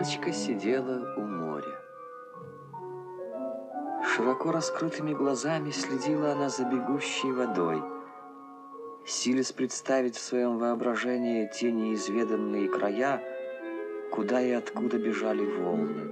Белочка сидела у моря. Широко раскрытыми глазами следила она за бегущей водой, силясь представить в своем воображении те неизведанные края, куда и откуда бежали волны.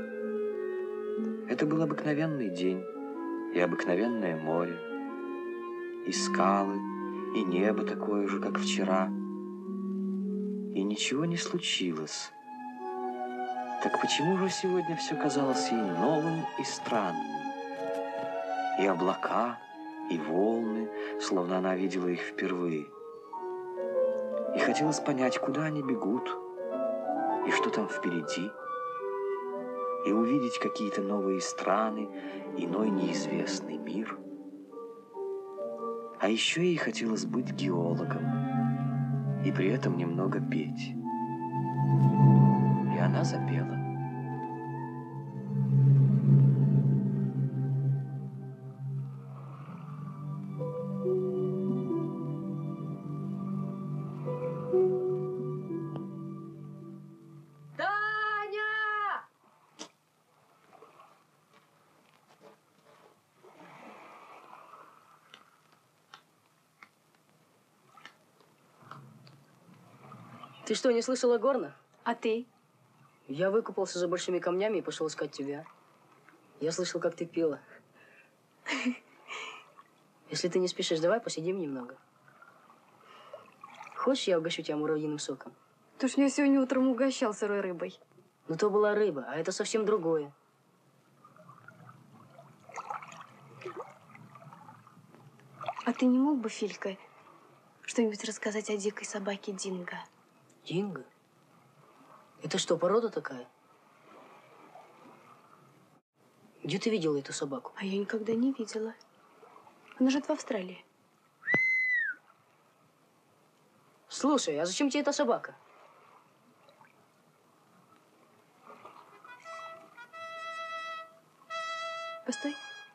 Это был обыкновенный день и обыкновенное море, и скалы, и небо такое же, как вчера. И ничего не случилось. Так почему же сегодня все казалось ей новым и странным? И облака, и волны, словно она видела их впервые. И хотелось понять, куда они бегут, и что там впереди, и увидеть какие-то новые страны, иной неизвестный мир. А еще ей хотелось быть геологом, и при этом немного петь. И она запела. Ты что, не слышала горна? А ты? Я выкупался за большими камнями и пошел искать тебя. Я слышал, как ты пела. Если ты не спешишь, давай посидим немного. Хочешь, я угощу тебя муравьиным соком? Ты ж меня сегодня утром угощал сырой рыбой. Ну, то была рыба, а это совсем другое. А ты не мог бы, Филька, что-нибудь рассказать о дикой собаке Динго? Динго? Это что, порода такая? Где ты видела эту собаку? А я никогда не видела. Она живет в Австралии. Слушай, а зачем тебе эта собака? Постой.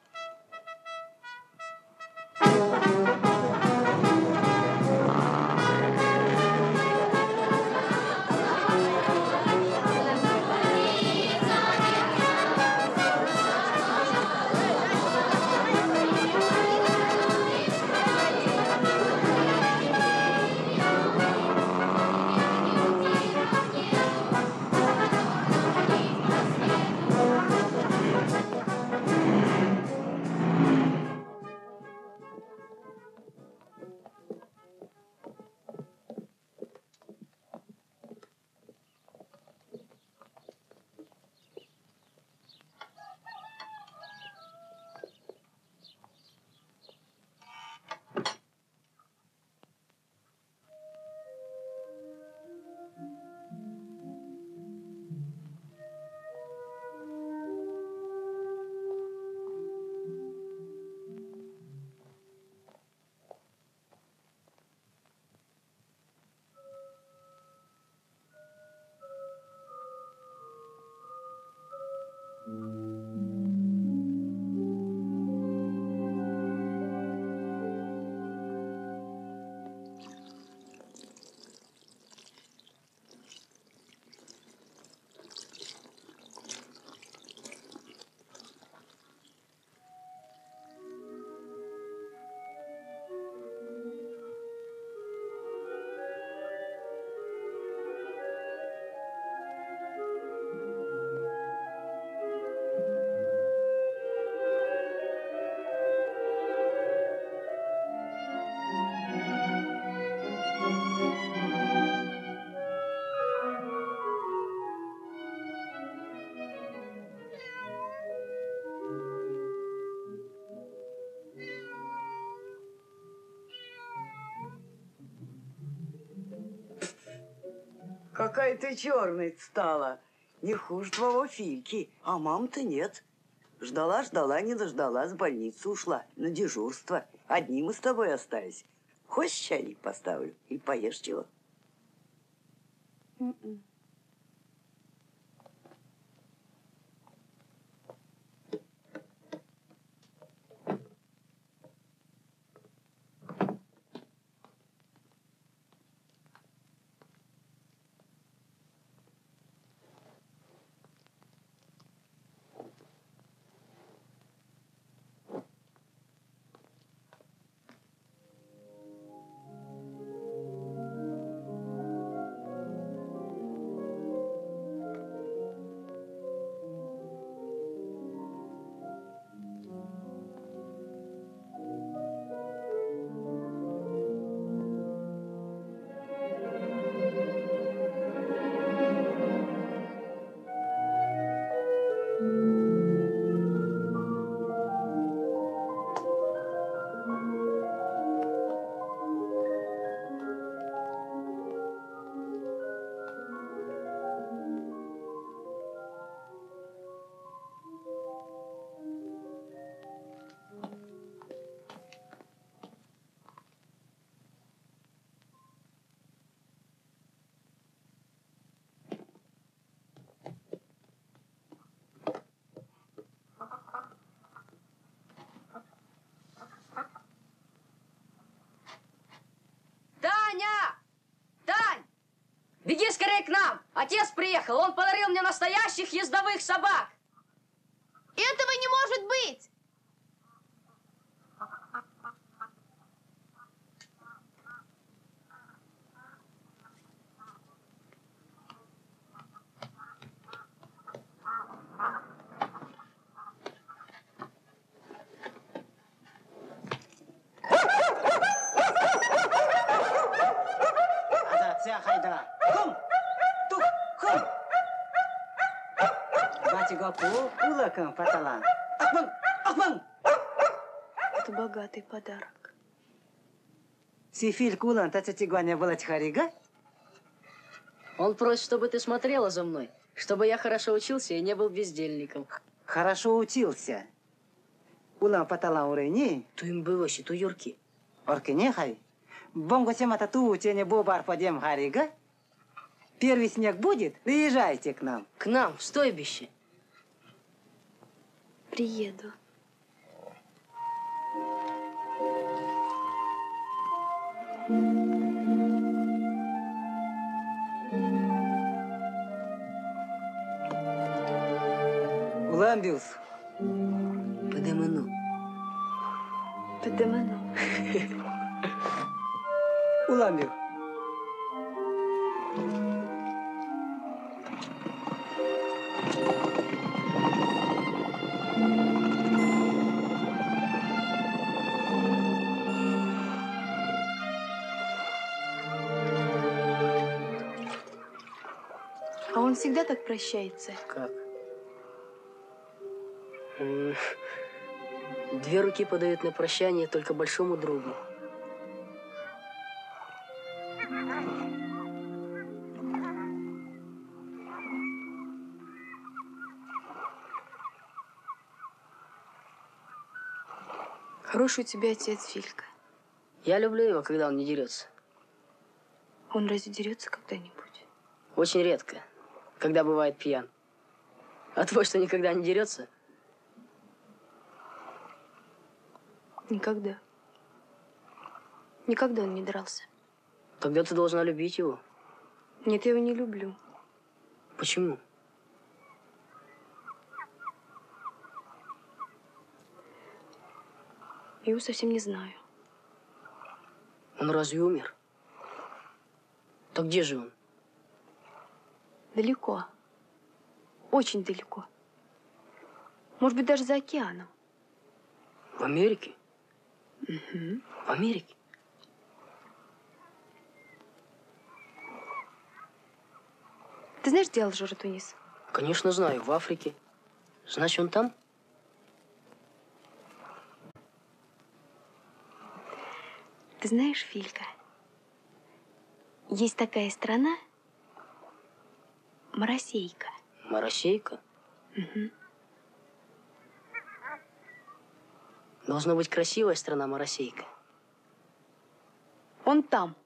Какая ты черная стала. Не хуже твоего Фильки. А мам-то нет. Ждала, не дождалась, в больницу ушла на дежурство. Одни мы с тобой остались. Хочешь, чайник поставлю и поешь чего? Скорее к нам! Отец приехал, он подарил мне настоящих ездовых собак! Этого не может быть! Это богатый подарок. Он просит, чтобы ты смотрела за мной, чтобы я хорошо учился и не был бездельником. Хорошо учился. Улан паталан урени. Tu им было, ту юрки. Оркине хай. Бонго семата ту учение бобар подем харига. Первый снег будет, приезжайте к нам. К нам, в стойбище. Приеду. Улан бюс. Подыману. Подыману. Улан бюс. А он всегда так прощается? Как? Две руки подают на прощание только большому другу. Хороший у тебя отец, Филька. Я люблю его, когда он не дерется. Он разве дерется когда-нибудь? Очень редко, когда бывает пьян. А твой что, никогда не дерется? Никогда. Никогда он не дрался. Тогда ты должна любить его. Нет, я его не люблю. Почему? Я его совсем не знаю. Он разве умер? Так где же он? Далеко. Очень далеко. Может быть, даже за океаном. В Америке? Угу. В Америке? Ты знаешь, где Алжир и Тунис? Конечно, знаю. В Африке. Значит, он там? Ты знаешь, Филька, есть такая страна Моросейка. Моросейка? Угу. Должна быть красивая страна Моросейка. Он там.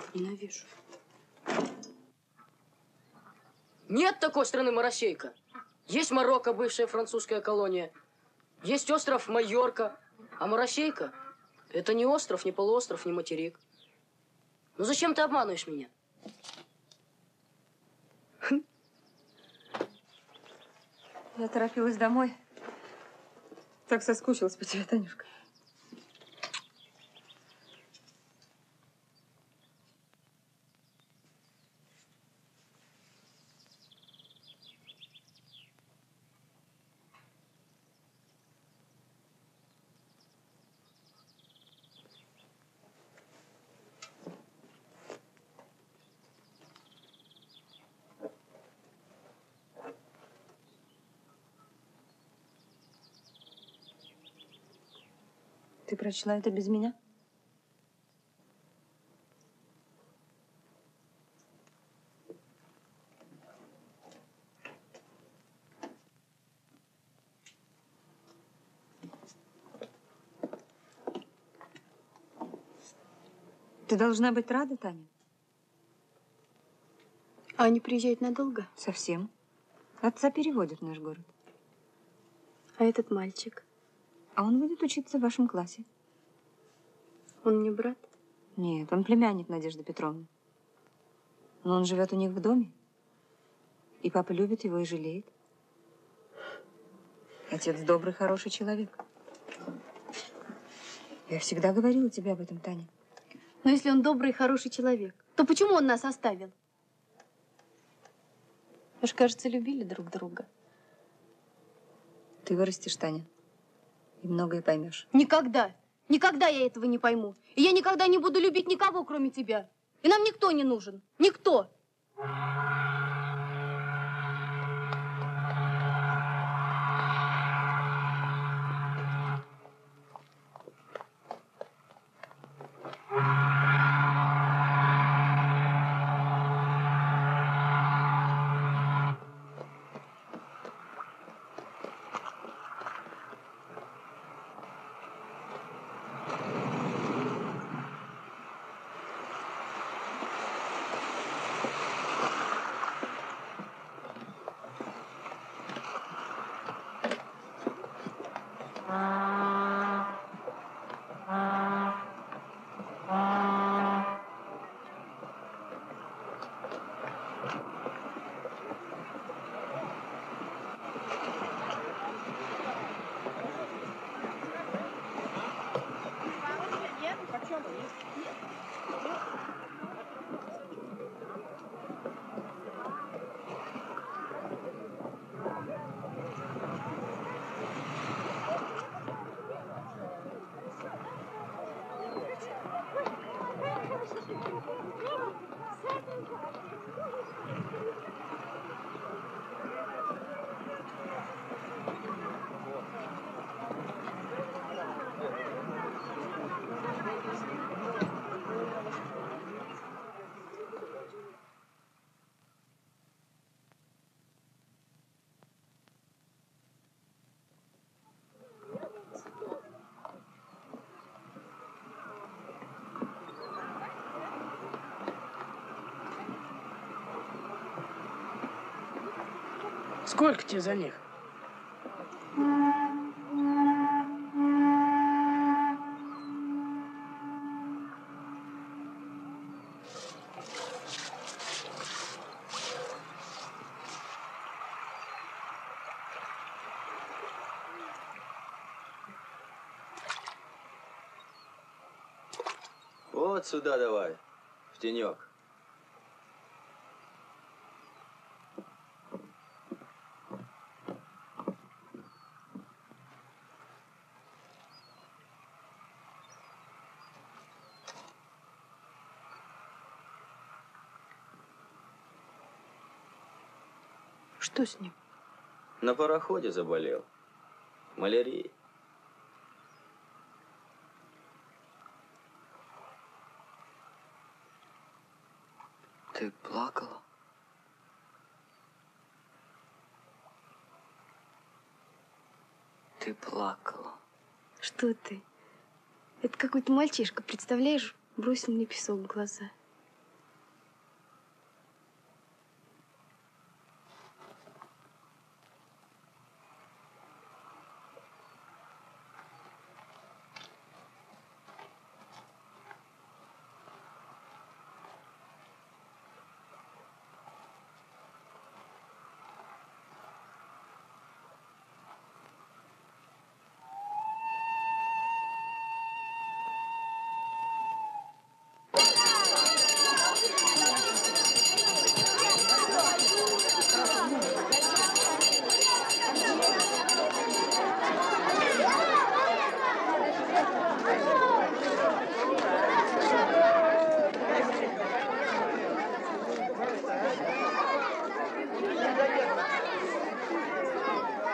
Ненавижу. Нет такой страны Моросейка. Есть Марокко, бывшая французская колония. Есть остров Майорка. А Моросейка – это не остров, не полуостров, не материк. Ну зачем ты обманываешь меня? Я торопилась домой. Так соскучилась по тебе, Танюшка. Ты прочла это без меня? Ты должна быть рада, Таня? А они приезжают надолго? Совсем. Отца переводят в наш город. А этот мальчик? А он будет учиться в вашем классе. Он мне брат? Нет, он племянник Надежды Петровны. Но он живет у них в доме. И папа любит его и жалеет. Отец добрый, хороший человек. Я всегда говорила тебе об этом, Таня. Но если он добрый и хороший человек, то почему он нас оставил? Вы же, кажется, любили друг друга. Ты вырастешь, Таня, и многое поймешь. Никогда! Никогда я этого не пойму. И я никогда не буду любить никого, кроме тебя. И нам никто не нужен. Никто! Сколько тебе за них? Вот сюда давай, в тенек. Что с ним? На пароходе заболел. Малярией. Ты плакала? Ты плакала. Что ты? Это какой-то мальчишка, представляешь? Бросил мне песок в глаза.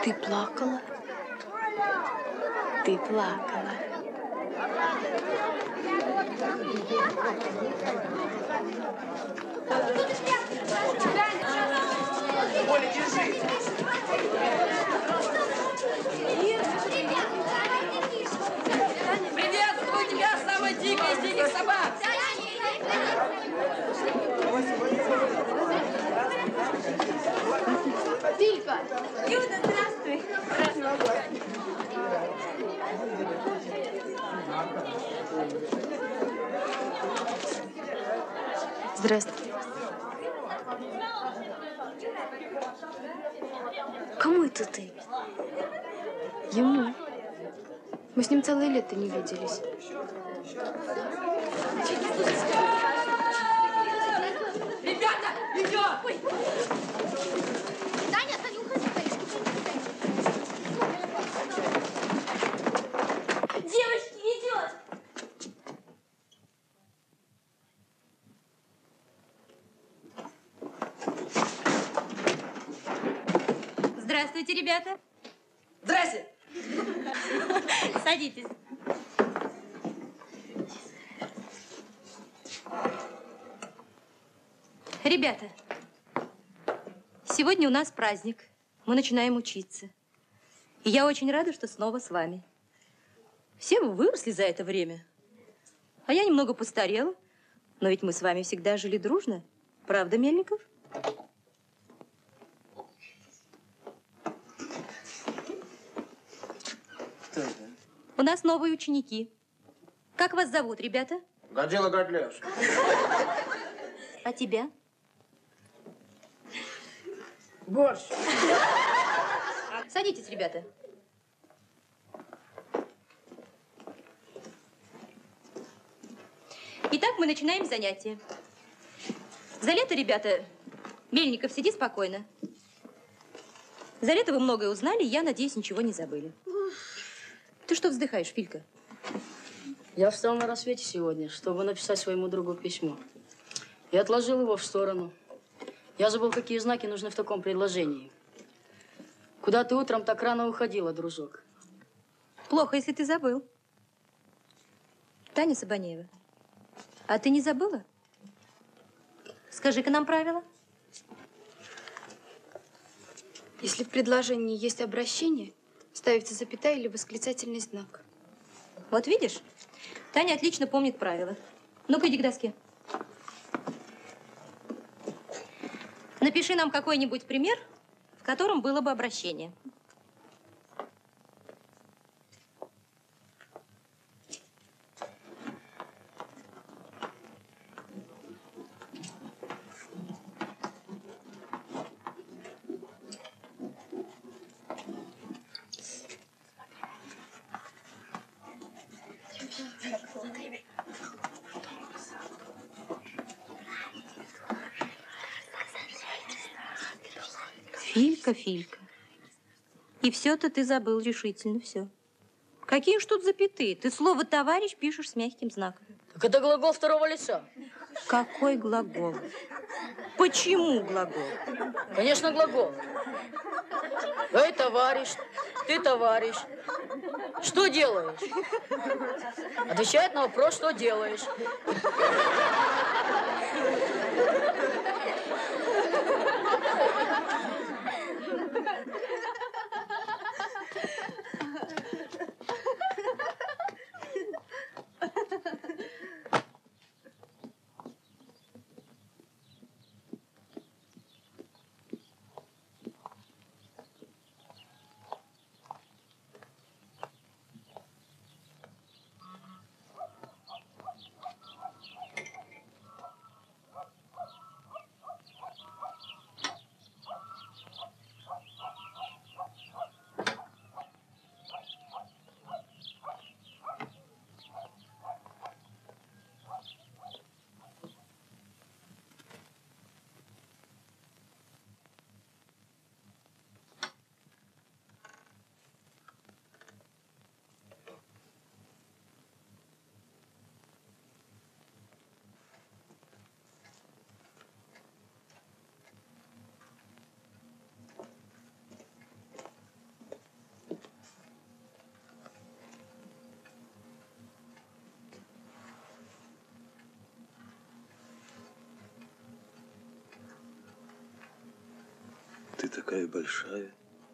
Ты плакала? Ты плакала. Оля, держи! Приветствую тебя, самая дикая из диких собак! Филька! Юда, здравствуй. Здравствуй. Кому это ты? Ему. Мы с ним целое лето не виделись. Ребята, идет! Таня, Таня, уходи, Танюшка, Девочки, идет! Здравствуйте, ребята. Здрасте! Садитесь. Ребята, сегодня у нас праздник. Мы начинаем учиться. И я очень рада, что снова с вами. Все вы выросли за это время. А я немного постарела. Но ведь мы с вами всегда жили дружно. Правда, Мельников? Кто это? У нас новые ученики. Как вас зовут, ребята? Годзилла Годлевский. А тебя? Борщ! Садитесь, ребята. Итак, мы начинаем занятие. За лето, ребята, Мельников, сиди спокойно. За лето вы многое узнали, и я надеюсь, ничего не забыли. Ты что вздыхаешь, Филька? Я встал на рассвете сегодня, чтобы написать своему другу письмо. И отложил его в сторону. Я забыл, какие знаки нужны в таком предложении. Куда ты утром так рано уходила, дружок? Плохо, если ты забыл. Таня Сабанеева, а ты не забыла? Скажи-ка нам правила. Если в предложении есть обращение, ставится запятая или восклицательный знак. Вот видишь, Таня отлично помнит правила. Ну-ка, иди к доске. Напиши нам какой-нибудь пример, в котором было бы обращение. Филька, Филька. И все-то ты забыл решительно все. Какие уж тут запятые? Ты слово «товарищ» пишешь с мягким знаком. Так это глагол второго лица. Какой глагол? Почему глагол? Конечно, глагол. Эй, товарищ, ты товарищ. Что делаешь? Отвечает на вопрос, что делаешь. Ты такая большая.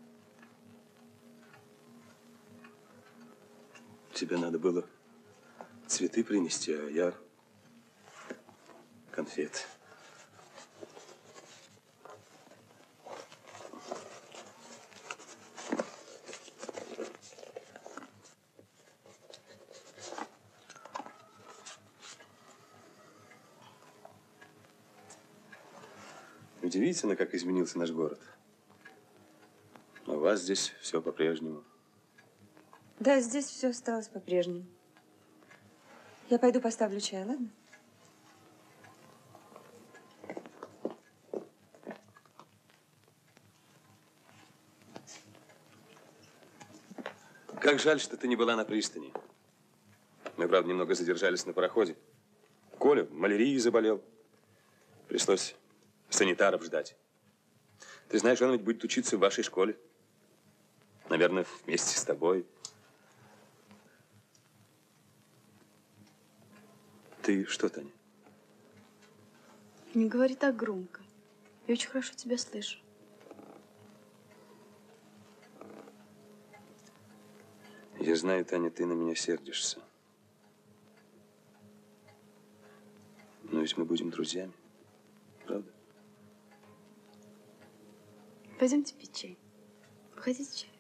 Тебе надо было цветы принести, а я конфеты. Удивительно, как изменился наш город. А у вас здесь все по-прежнему. Да, здесь все осталось по-прежнему. Я пойду поставлю чай, ладно? Как жаль, что ты не была на пристани. Мы, правда, немного задержались на пароходе. Коля малярией заболел. Пришлось санитаров ждать. Ты знаешь, он ведь будет учиться в вашей школе. Наверное, вместе с тобой. Ты что, Таня? Не говори так громко. Я очень хорошо тебя слышу. Я знаю, Таня, ты на меня сердишься. Но ведь мы будем друзьями. Правда? Пойдемте пить чай. Хотите чай?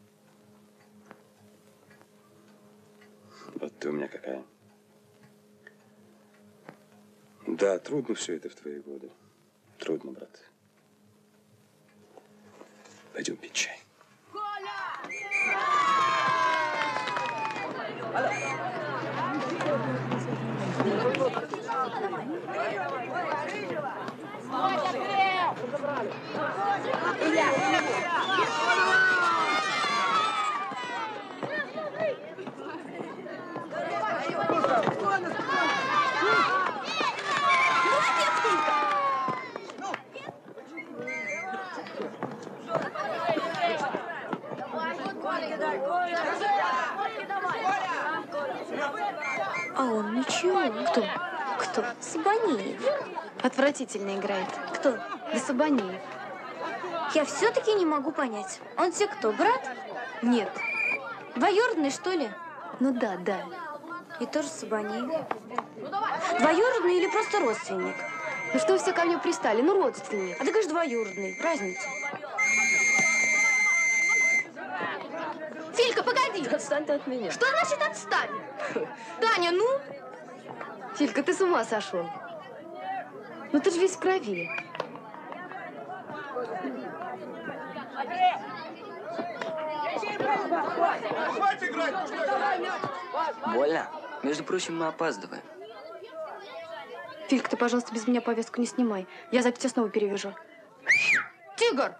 Вот ты у меня какая. Да, трудно все это в твои годы. Трудно, брат. Пойдем пить чай. А он ничего. Кто? Кто? Сабанеев. Отвратительно играет. Кто? Да Сабанеев. Я все-таки не могу понять. Он тебе кто, брат? Нет. Двоюродный, что ли? Ну да, да. И тоже Сабанеев. Двоюродный или просто родственник? Ну что вы все ко мне пристали? Ну, родственник. А ты говоришь двоюродный. Разница. Филька, погоди! Отстань ты от меня. Что значит отстань? Таня, ну? Филька, ты с ума сошел. Ну ты же весь в крови. Больно? Между прочим, мы опаздываем. Филька, ты, пожалуйста, без меня повестку не снимай. Я запись снова перевяжу. Тигр!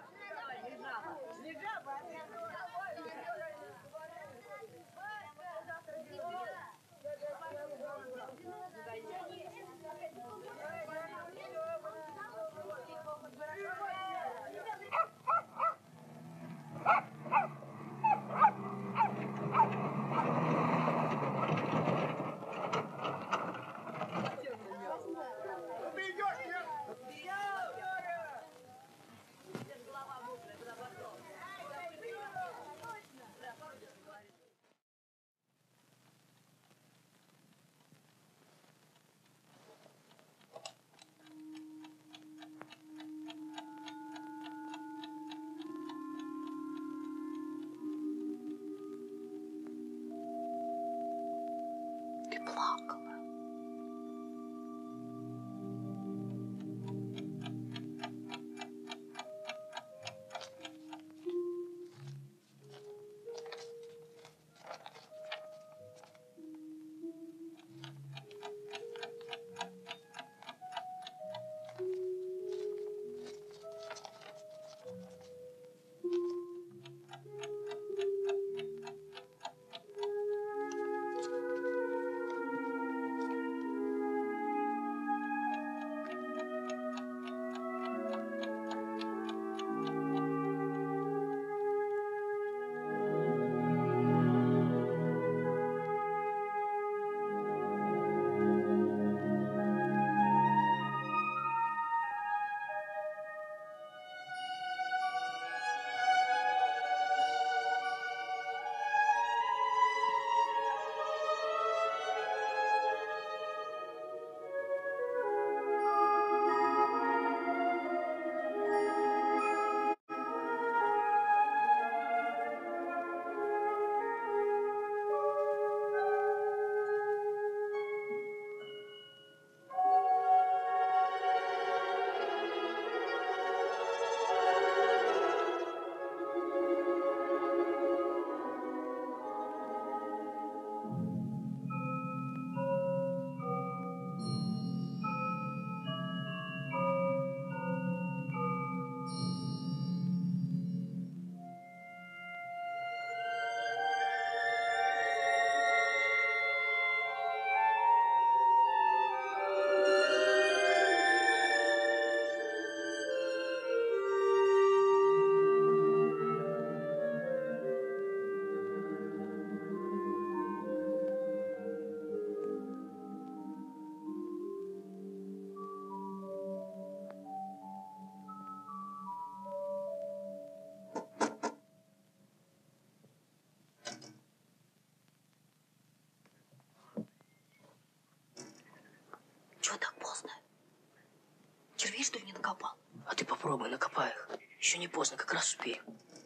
Чего так поздно? Червей, что ли, не накопал? А ты попробуй, накопай их. Еще не поздно, как раз успеем.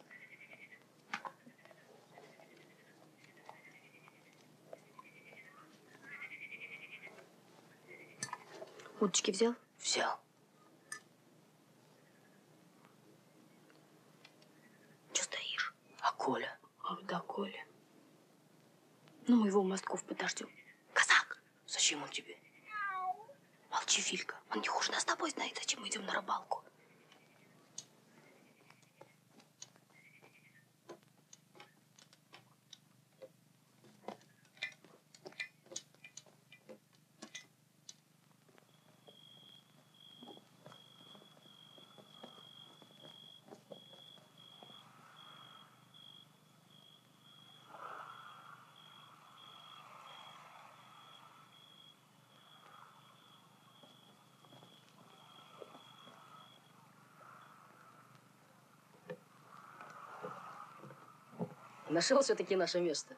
Удочки взял? Взял. Че стоишь? А Коля? Ах, да, Коля. Ну, мы его у мостков подождем. Казак! Зачем он тебе? Молчи, Филька. Он не хуже нас с тобой знает, зачем мы идем на рыбалку. Нашел все-таки наше место.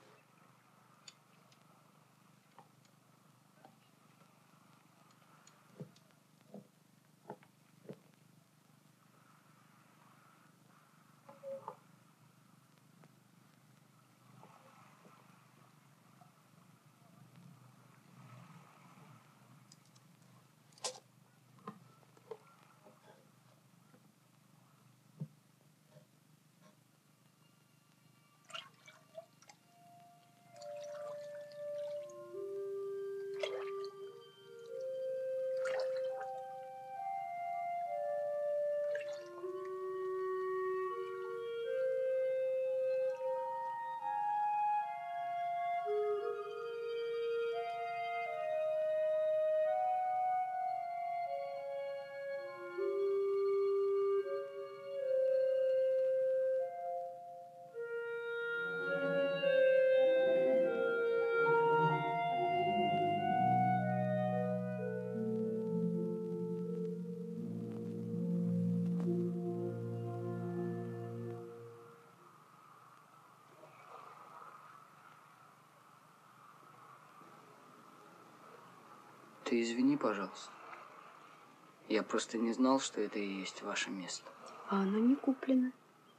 Ты извини, пожалуйста. Я просто не знал, что это и есть ваше место. А оно не куплено.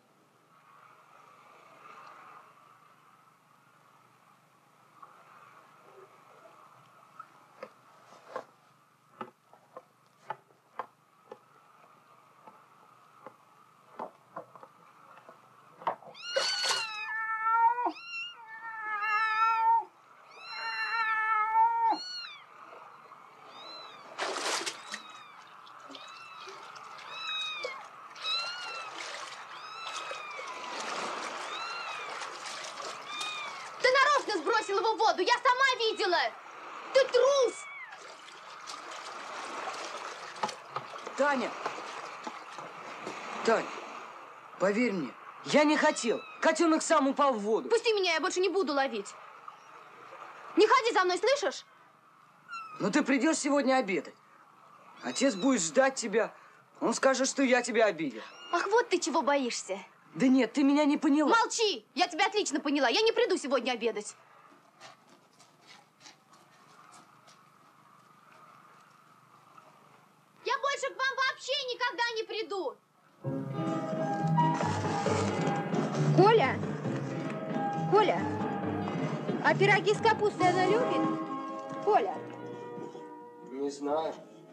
Сбросил его в воду, я сама видела! Ты трус! Таня! Тань, поверь мне, я не хотел. Котенок сам упал в воду. Пусти меня, я больше не буду ловить. Не ходи за мной, слышишь? Но ты придешь сегодня обедать. Отец будет ждать тебя. Он скажет, что я тебя обидел. Ах, вот ты чего боишься. Да нет, ты меня не поняла. Молчи! Я тебя отлично поняла. Я не приду сегодня обедать. Я больше к вам вообще никогда не приду. Коля! Коля! А пироги с капустой она любит? Коля! Не знаю.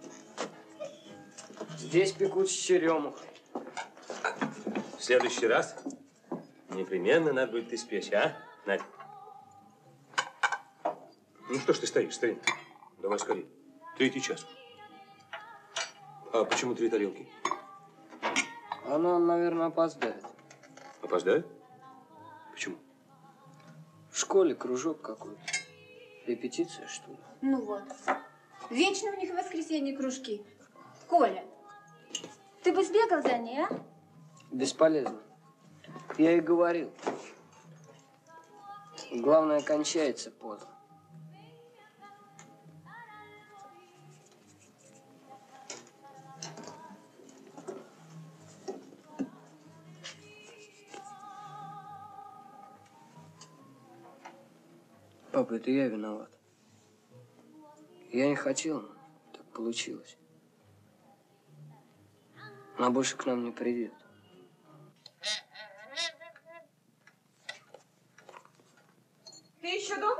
Здесь пекут с черемухой. В следующий раз непременно надо будет испечь, а, Надя? Ну что ж ты стоишь, старин? Давай скорее. 3 час. А почему 3 тарелки? Она, наверное, опоздает. Опоздает? Почему? В школе кружок какой-то. Репетиция, что ли? Ну вот. Вечно у них в воскресенье кружки. Коля, ты бы сбегал за ней, а? Бесполезно. Я и говорил. Главное, кончается поздно. Папа, это я виноват. Я не хотел. получилось. Она больше к нам не придет. Ты еще дома?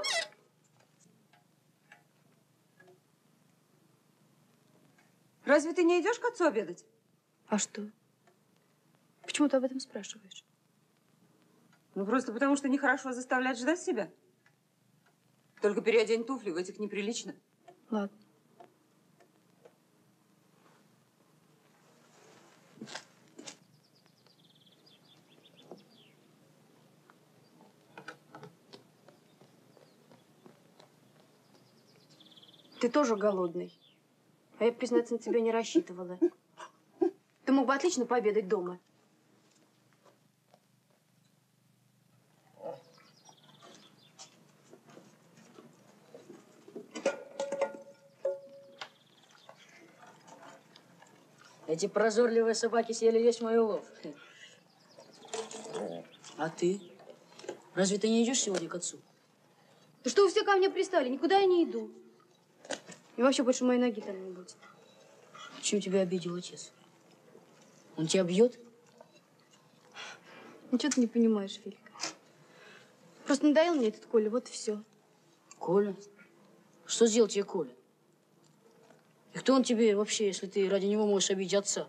Разве ты не идешь к отцу обедать? А что? Почему ты об этом спрашиваешь? Ну, просто потому, что нехорошо заставлять ждать себя. Только переодень туфли, в этих неприлично. Ладно. Ты тоже голодный. А я, признаться, на тебя не рассчитывала. Ты мог бы отлично пообедать дома. Эти прозорливые собаки съели весь мой улов. А ты? Разве ты не идешь сегодня к отцу? Да что вы все ко мне пристали? Никуда я не иду. И вообще больше моей ноги там не будет. Чем тебя обидел отец? Он тебя бьет? Ничего ты не понимаешь, Филька. Просто надоел мне этот Коля, вот и все. Коля? Что сделал тебе Коля? И кто он тебе вообще, если ты ради него можешь обидеть отца?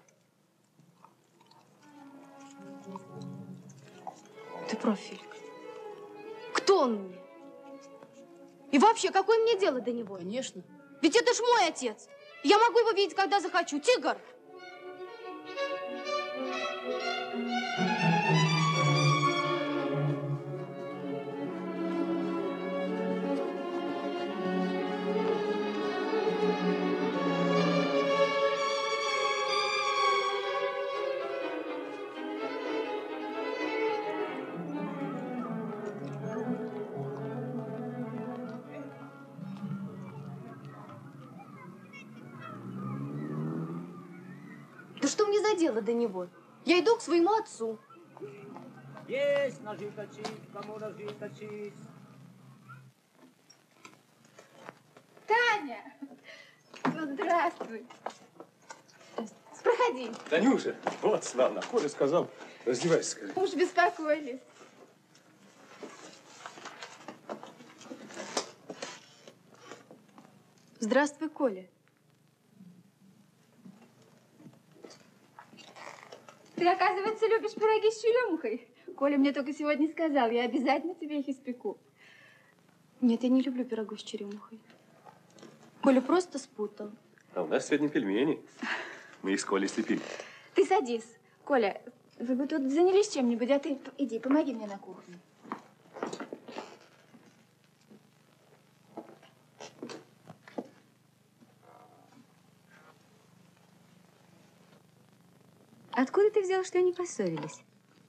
Ты прав, Филька. Кто он мне? И вообще, какое мне дело до него? Конечно. Ведь это ж мой отец. Я могу его видеть, когда захочу. Тигр! Да что мне за дело до него? Я иду к своему отцу. Есть ножи точить, кому ножи точить. Таня! Ну, здравствуй. Проходи. Танюша, вот славно. Коля сказал, раздевайся скорее. Уж беспокоились. Здравствуй, Коля. Ты, оказывается, любишь пироги с черемухой. Коля мне только сегодня сказал, я обязательно тебе их испеку. Нет, я не люблю пирогов с черемухой. Коля просто спутал. А у нас сегодня пельмени. Мы их с Колей слепили. Ты садись. Коля, вы бы тут занялись чем-нибудь, а ты иди, помоги мне на кухне. Откуда ты взял, что они поссорились?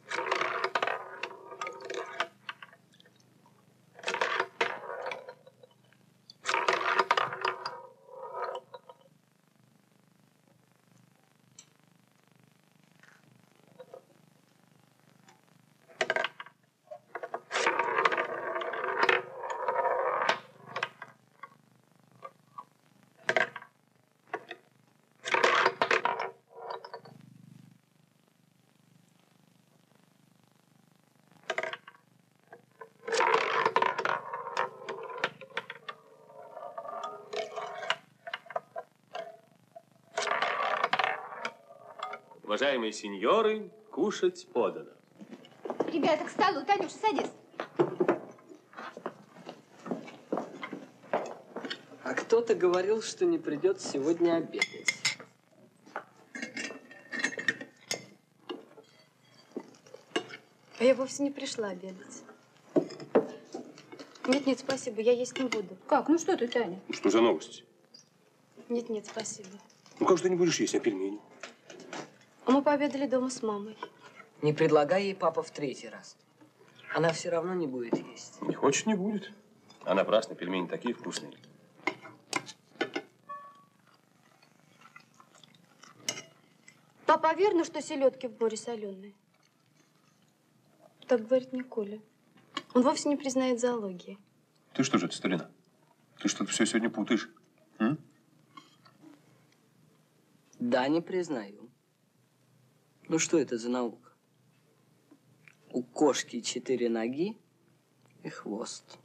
Уважаемые сеньоры, кушать подано. Ребята, к столу. Танюша, садись. А кто-то говорил, что не придет сегодня обедать. А я вовсе не пришла обедать. Нет, спасибо, я есть не буду. Как? Ну что ты, Таня? Ну, что за новости? Нет, спасибо. Ну, как же ты не будешь есть, а пельмени? А мы пообедали дома с мамой. Не предлагай ей, папа, в 3-й раз. Она все равно не будет есть. Не хочет, не будет. А напрасно, пельмени такие вкусные. Папа, а верно, что селедки в море соленые? Так говорит мне Коля. Он вовсе не признает зоологии. Ты что же это, старина? Ты что-то все сегодня путаешь? М? Да, не признаю. Ну что это за наука? У кошки 4 ноги и хвост.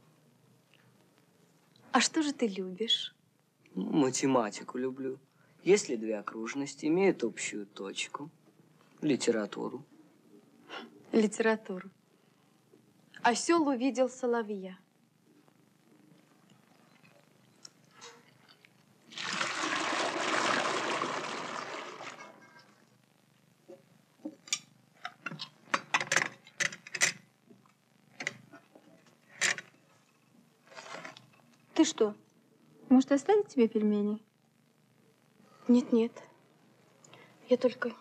А что же ты любишь? Ну, математику люблю. Если 2 окружности имеют общую точку. Литературу. Литературу. Осел увидел соловья. Ты что? Может, оставить тебе пельмени? Нет. Я только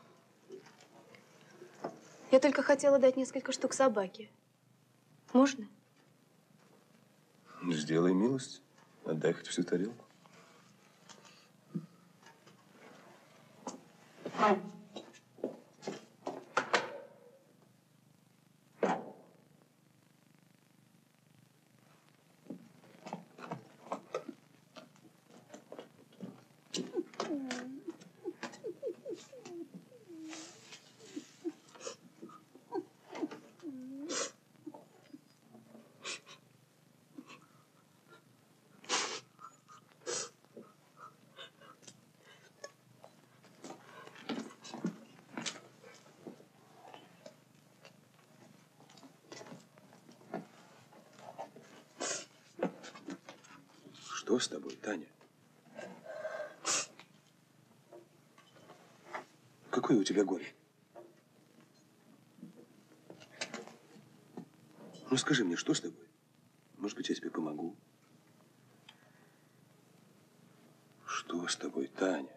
хотела дать несколько штук собаке. Можно? Сделай милость. Отдай хоть всю тарелку. Что с тобой, Таня? Какое у тебя горе? Ну, скажи мне, что с тобой? Может быть, я тебе помогу? Что с тобой, Таня?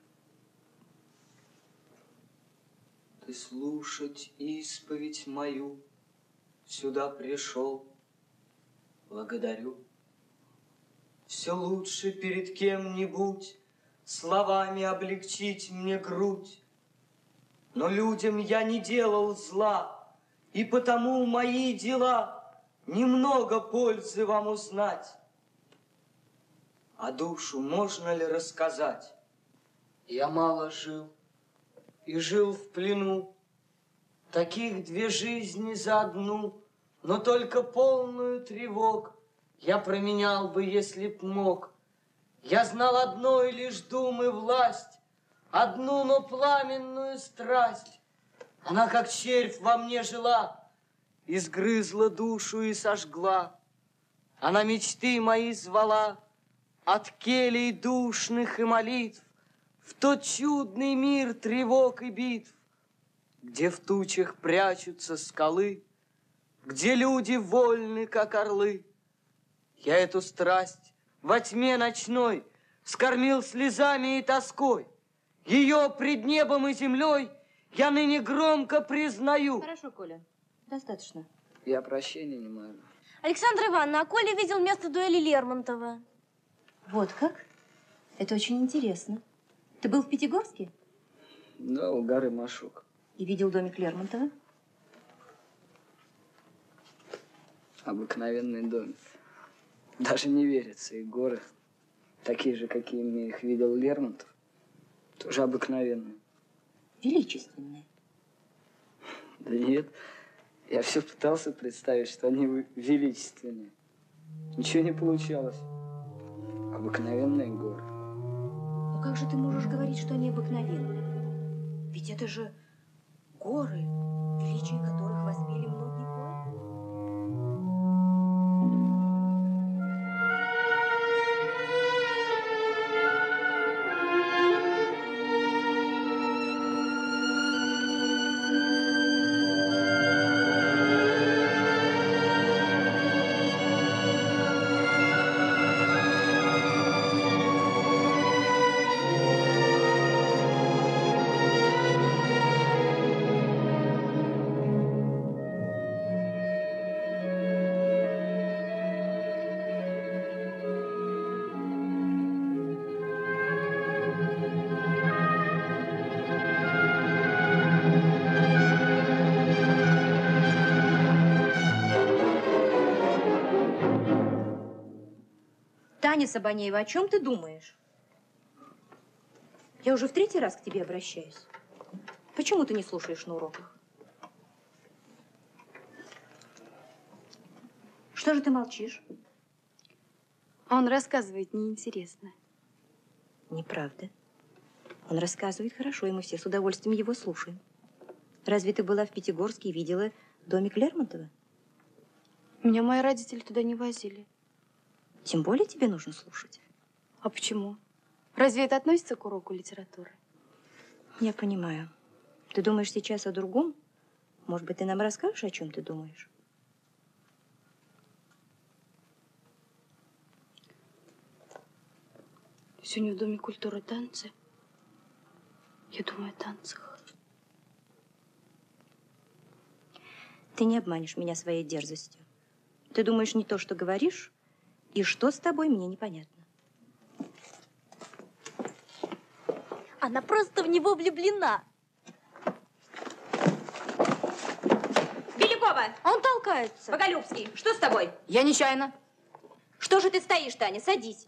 Ты слушать исповедь мою сюда пришел. Благодарю. Все лучше перед кем-нибудь словами облегчить мне грудь. Но людям я не делал зла, и потому мои дела немного пользы вам узнать. А душу можно ли рассказать? Я мало жил и жил в плену. Таких 2 жизни за одну, но только полную тревог я променял бы, если б мог. Я знал одной лишь думы власть, одну, но пламенную страсть. Она, как червь, во мне жила, изгрызла душу и сожгла. Она мечты мои звала от келий душных и молитв в тот чудный мир тревог и битв, где в тучах прячутся скалы, где люди вольны, как орлы. Я эту страсть во тьме ночной скормил слезами и тоской. Ее пред небом и землей я ныне громко признаю. Хорошо, Коля, достаточно. Я прощения не могу. Александра Ивановна, а Коля видел место дуэли Лермонтова. Вот как? Это очень интересно. Ты был в Пятигорске? Да, у горы Машук. И видел домик Лермонтова? Обыкновенный домик. Даже не верится, и горы такие же, какими их видел Лермонтов, тоже обыкновенные. Величественные. Да нет, я все пытался представить, что они величественные. Ничего не получалось. Обыкновенные горы. Но как же ты можешь говорить, что они обыкновенные? Ведь это же горы, величие которых воспели многие поэты. Таня Сабанеева, о чем ты думаешь? Я уже в 3-й раз к тебе обращаюсь. Почему ты не слушаешь на уроках? Что же ты молчишь? Он рассказывает неинтересно. Неправда. Он рассказывает хорошо, и мы все с удовольствием его слушаем. Разве ты была в Пятигорске и видела домик Лермонтова? Меня мои родители туда не возили. Тем более тебе нужно слушать. А почему? Разве это относится к уроку литературы? Я понимаю. Ты думаешь сейчас о другом? Может быть, ты нам расскажешь, о чем ты думаешь? Сегодня в Доме культуры танцы. Я думаю о танцах. Ты не обманешь меня своей дерзостью. Ты думаешь не то, что говоришь, и что с тобой, мне непонятно. Она просто в него влюблена. Белякова! Он толкается. Боголюбский, что с тобой? Я нечаянно. Что же ты стоишь, Таня? Садись.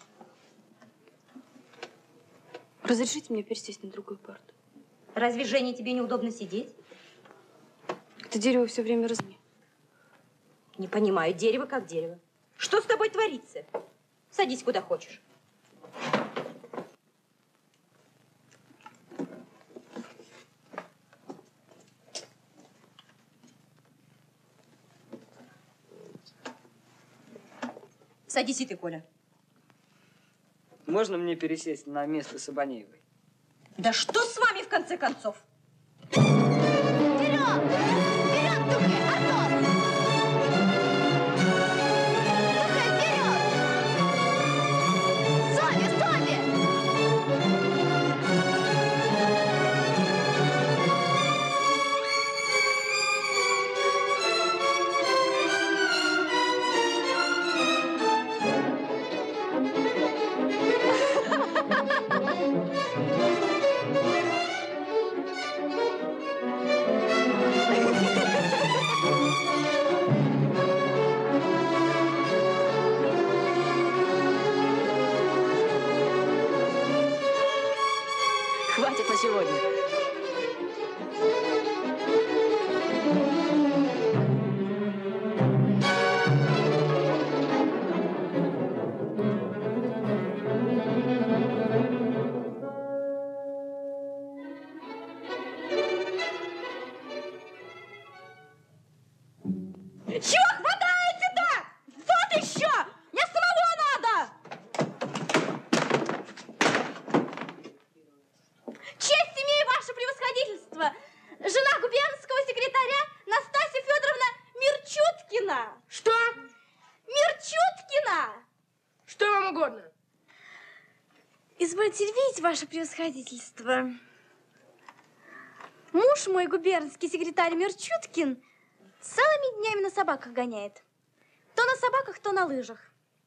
Разрешите мне пересесть на другую парту? Разве, Жене, тебе неудобно сидеть? Это дерево все время Не понимаю, дерево как дерево. Что с тобой творится? Садись куда хочешь. Садись и ты, Коля. Можно мне пересесть на место Сабанеевой? Да что с вами, в конце концов? Хватит на сегодня. Чего хватаете-то? Вот еще! Мне самого надо! Честь имею, ваше превосходительство! Жена губернского секретаря Настасья Федоровна Мирчуткина! Что? Мирчуткина! Что вам угодно? Извольте видеть, ваше превосходительство. Муж мой, губернский секретарь Мирчуткин, целыми днями на собаках гоняет. То на собаках, то на лыжах.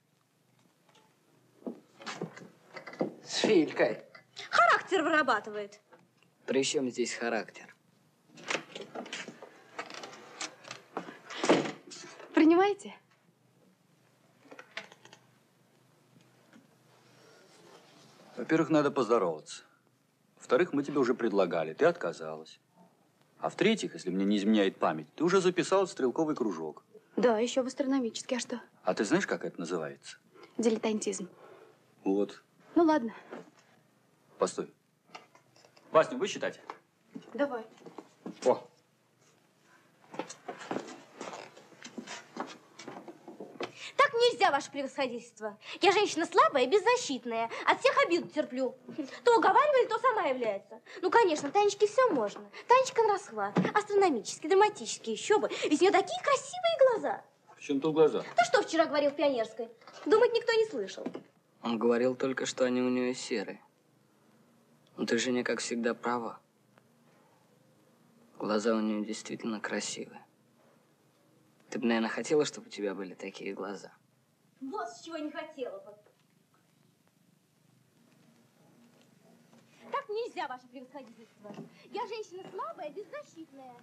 С Филькой. Характер вырабатывает. При чем здесь характер? Принимаете? Во-первых, надо поздороваться. Во-вторых, мы тебе уже предлагали, ты отказалась. А в-третьих, если мне не изменяет память, ты уже записал стрелковый кружок. Да, еще в астрономический. А что? А ты знаешь, как это называется? Дилетантизм. Вот. Ну ладно. Постой. Васню, вы считать? Давай. О. Так нельзя, ваше превосходительство. Я женщина слабая и беззащитная. От всех обиду терплю. То уговаривали, то сама является. Ну, конечно, Танечке все можно. Танечка на расхват. Астрономический, драматический, еще бы. Ведь у нее такие красивые глаза. В чем тут глаза? Ты что вчера говорил в Пионерской? Думать никто не слышал. Он говорил только, что они у нее серые. Но ты, Женя, как всегда, права. Глаза у нее действительно красивые. Ты бы, наверное, хотела, чтобы у тебя были такие глаза. Вот с чего не хотела бы. Так нельзя, ваше превосходительство. Я женщина слабая, беззащитная.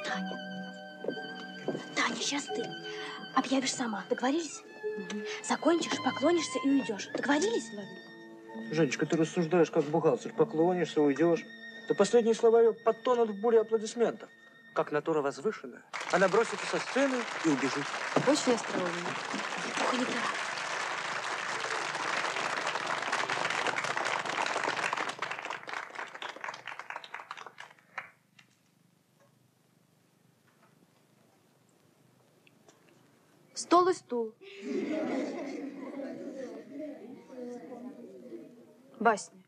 Таня, сейчас ты объявишь сама. Договорились? Закончишь, поклонишься и уйдешь. Договорились? Женечка, ты рассуждаешь как бухгалтер. Поклонишься, уйдешь. Да последние слова ее подтонут в буре аплодисментов. Как натура возвышенная. Она бросится со сцены и убежит. Очень остроумно. Ох, не так. Стол и стул. Басня.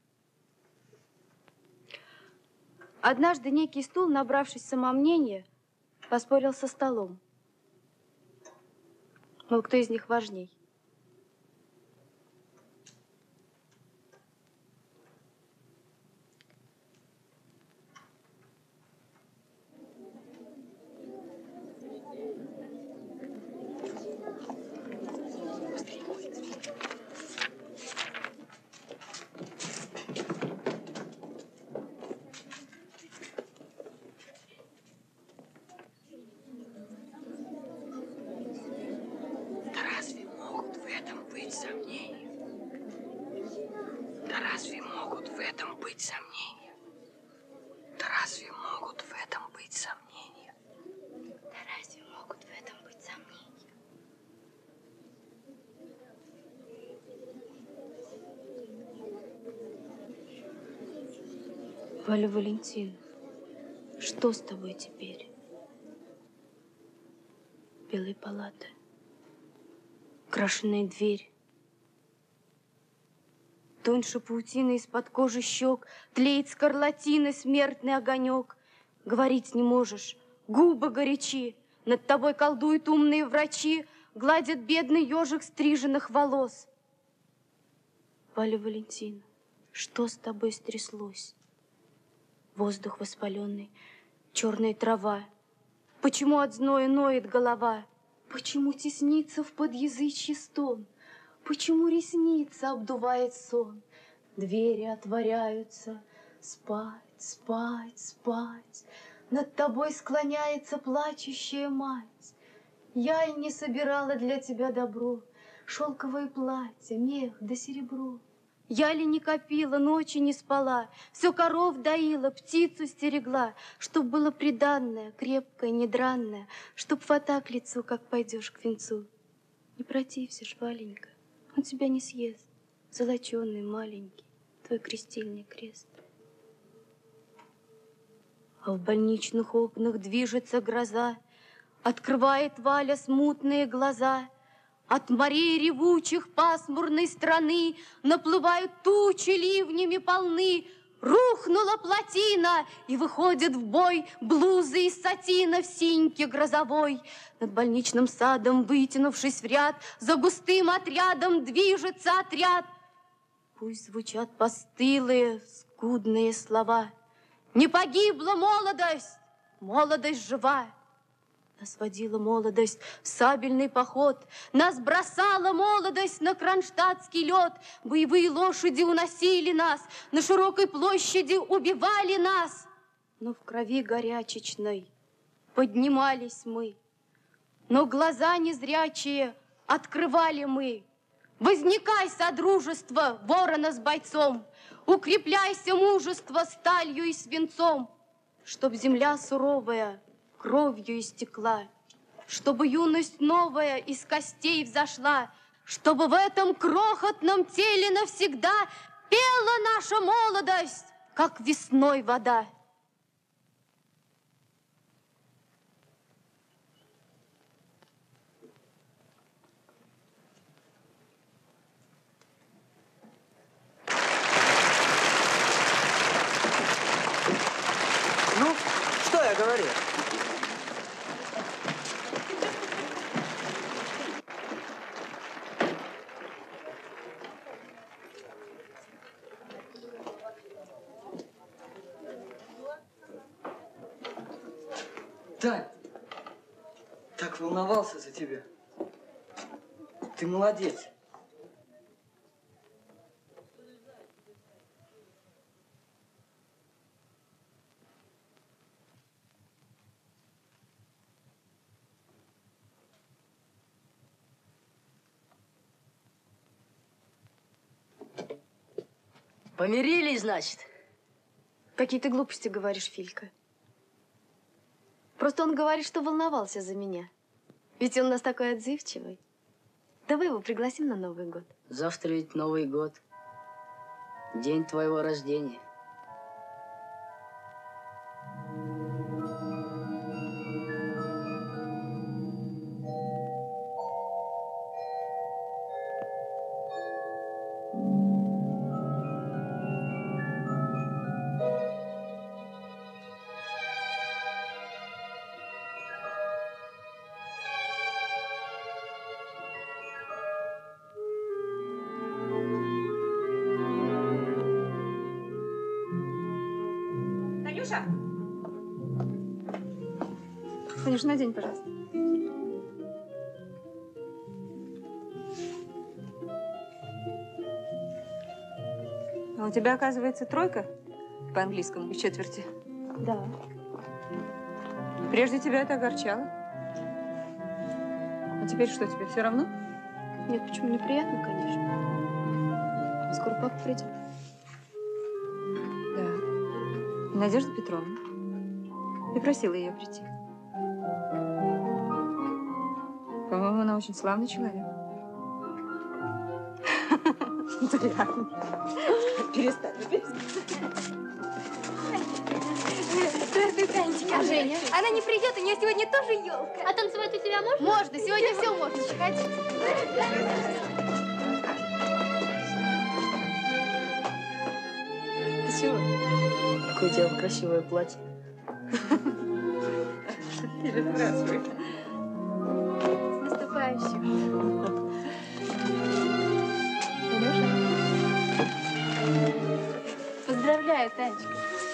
Однажды некий стул, набравшись самомнения, поспорил со столом. Мол, кто из них важней? Валя Валентина, что с тобой теперь? Белые палаты, крашеная дверь. Тоньше паутины из-под кожи щек тлеет скарлатины смертный огонек. Говорить не можешь, губы горячи, над тобой колдуют умные врачи, гладят бедный ежик стриженных волос. Валя Валентина, что с тобой стряслось? Воздух воспаленный, черная трава. Почему от зноя ноет голова? Почему теснится в подъязычье стон? Почему ресница обдувает сон? Двери отворяются, спать, спать, спать. Над тобой склоняется плачущая мать. Я и не собирала для тебя добро, шелковое платье, мех да серебро. Я ли не копила, ночи не спала, все коров доила, птицу стерегла, чтоб было приданное, крепкое, недранное, чтоб фата к лицу, как пойдешь к венцу. Не протився ж, Валенька, он тебя не съест, золоченый, маленький, твой крестильный крест. А в больничных окнах движется гроза, открывает Валя смутные глаза. От морей ревучих пасмурной страны наплывают тучи ливнями полны. Рухнула плотина, и выходят в бой блузы из сатина в синьке грозовой. Над больничным садом, вытянувшись в ряд, за густым отрядом движется отряд. Пусть звучат постылые, скудные слова. Не погибла молодость, молодость жива. Нас водила молодость в сабельный поход, нас бросала молодость на кронштадтский лед. Боевые лошади уносили нас, на широкой площади убивали нас. Но в крови горячечной поднимались мы, но глаза незрячие открывали мы. Возникай, содружество ворона с бойцом, укрепляйся, мужество, сталью и свинцом, чтоб земля суровая кровью истекла, чтобы юность новая из костей взошла, чтобы в этом крохотном теле навсегда пела наша молодость, как весной вода. Ну, что я говорил? Тань, так волновался за тебя. Ты молодец. Помирились, значит? Какие ты глупости говоришь, Филька. Просто он говорит, что волновался за меня. Ведь он у нас такой отзывчивый. Давай его пригласим на Новый год. Завтра ведь Новый год. День твоего рождения. Танюша! Танюша, надень, пожалуйста. А у тебя, оказывается, тройка по английскому в четверти? Да. Прежде тебя это огорчало. А теперь что, тебе все равно? Нет, почему? Неприятно, конечно. Скоро папа придет. Да. Надежда Петровна. Я просила ее прийти. По-моему, она очень славный человек. Перестань. А Женя? Она не придет, у нее сегодня тоже елка. А танцевать у тебя можно? Можно, сегодня все можно. Заходи. Ты чего? Какое у тебя красивое платье. Переспрашивай. С наступающим. Поздравляю, Танечка.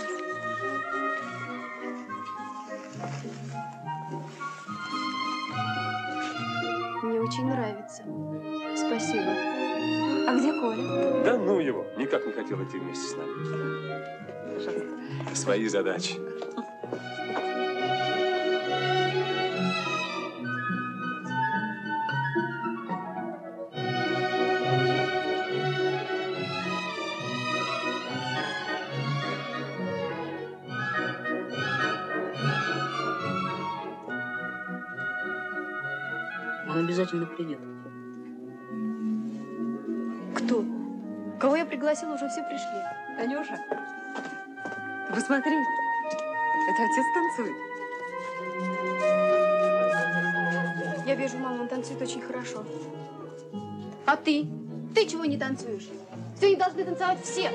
Мне очень нравится. Спасибо. А где Коля? Да ну его, никак не хотел идти вместе с нами. Пожалуйста. Свои задачи. Он обязательно придет. Кто? Кого я пригласила, уже все пришли. Танюша, ты посмотри. Это отец танцует. Я вижу, мама, он танцует очень хорошо. А ты? Ты чего не танцуешь? Сегодня должны танцевать все.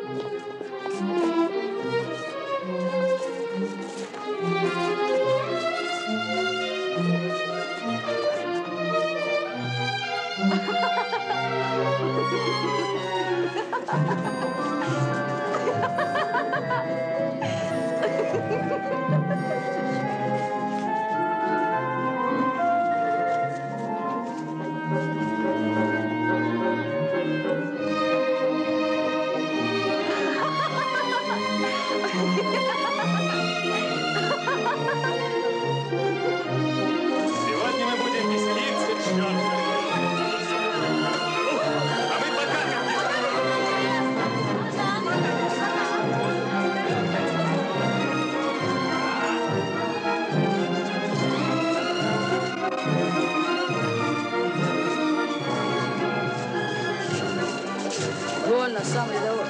Сегодня мы будем веселиться, черт возьми. А мы Вольно, сам рядовой.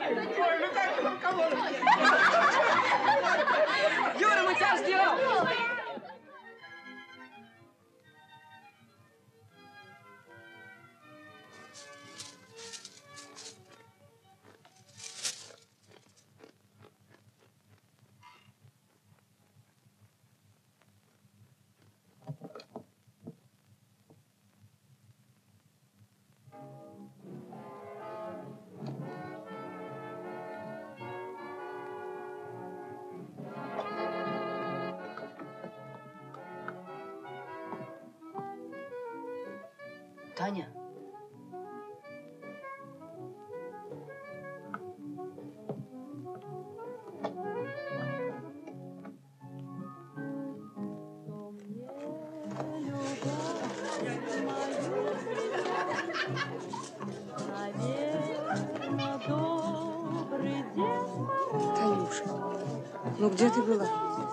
Юра, мы тебя ждем! Таня? Танюша, ну где ты была?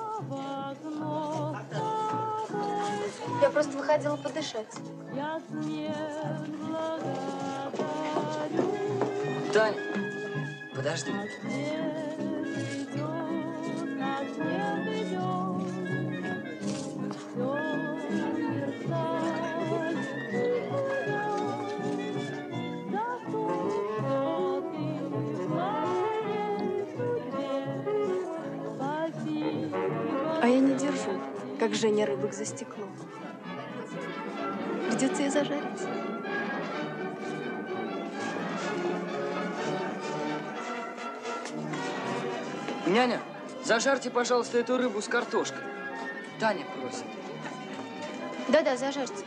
Я просто выходила подышать. Тань, подожди. А я не держу, как Женя рыбок за стекло. Придется и зажарить. Няня, зажарьте, пожалуйста, эту рыбу с картошкой. Таня просит. Да-да, зажарьте.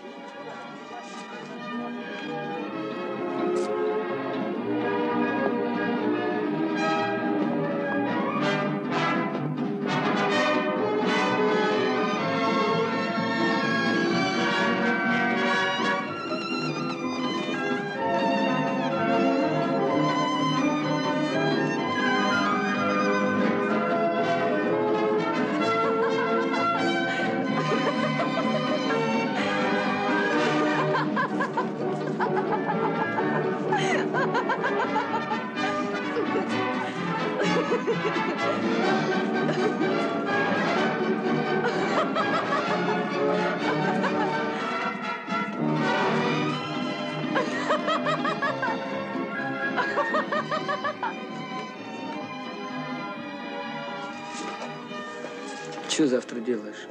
Что завтра делаешь?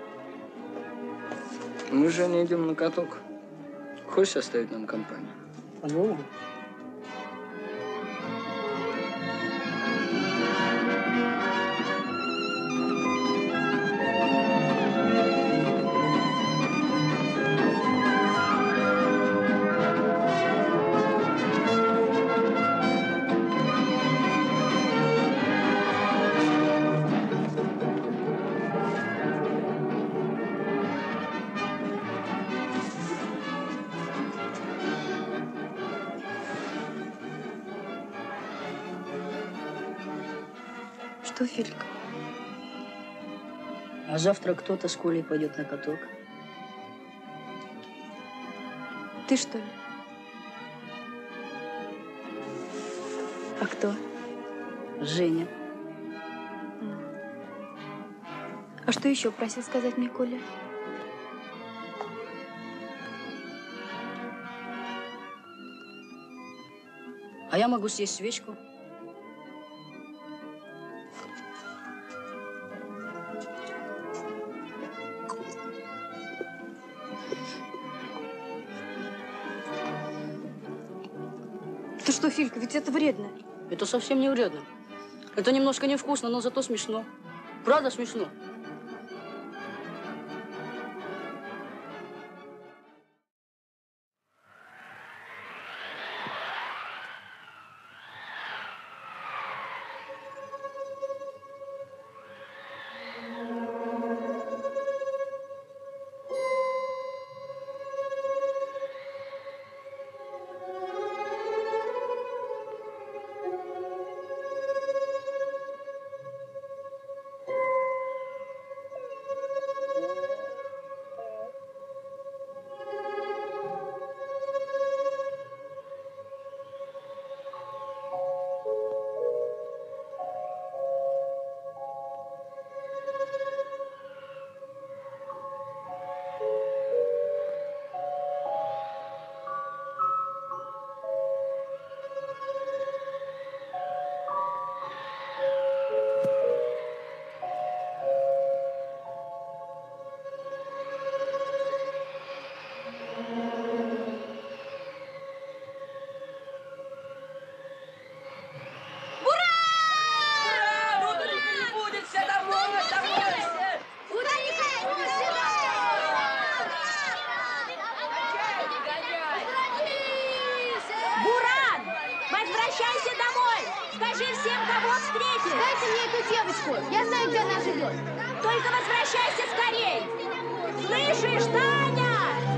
Мы с Женей идем на каток. Хочешь составить нам компанию? Алло. Что, Филька? А завтра кто-то с Колей пойдет на каток. Ты что ли? А кто? Женя. А что еще просил сказать мне Коля? А я могу съесть свечку. Ты что, Филька, ведь это вредно. Это совсем не вредно. Это немножко невкусно, но зато смешно. Правда смешно? похож. Я знаю, где она живет. Только возвращайся скорей! Слышишь, Таня?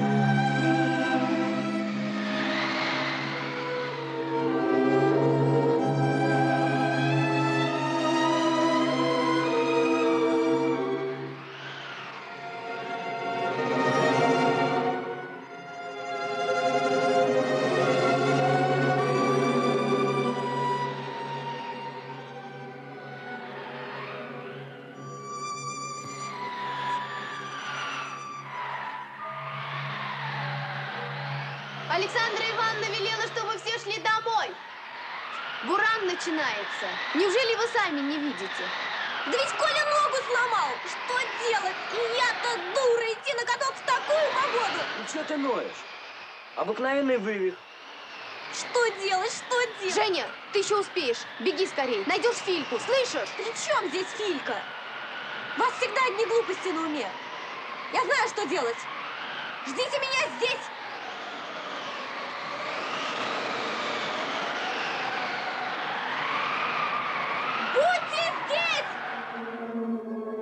Александра Ивановна велела, чтобы все шли домой. Буран начинается. Неужели вы сами не видите? Да ведь Коля ногу сломал! Что делать? И я-то дура идти на каток в такую погоду! Ну что ты ноешь? Обыкновенный вывих. Что делать? Что делать? Женя, ты еще успеешь. Беги скорей. Найдешь Фильку, слышишь? При чем здесь Филька? У вас всегда одни глупости на уме. Я знаю, что делать. Ждите меня здесь. Будьте здесь!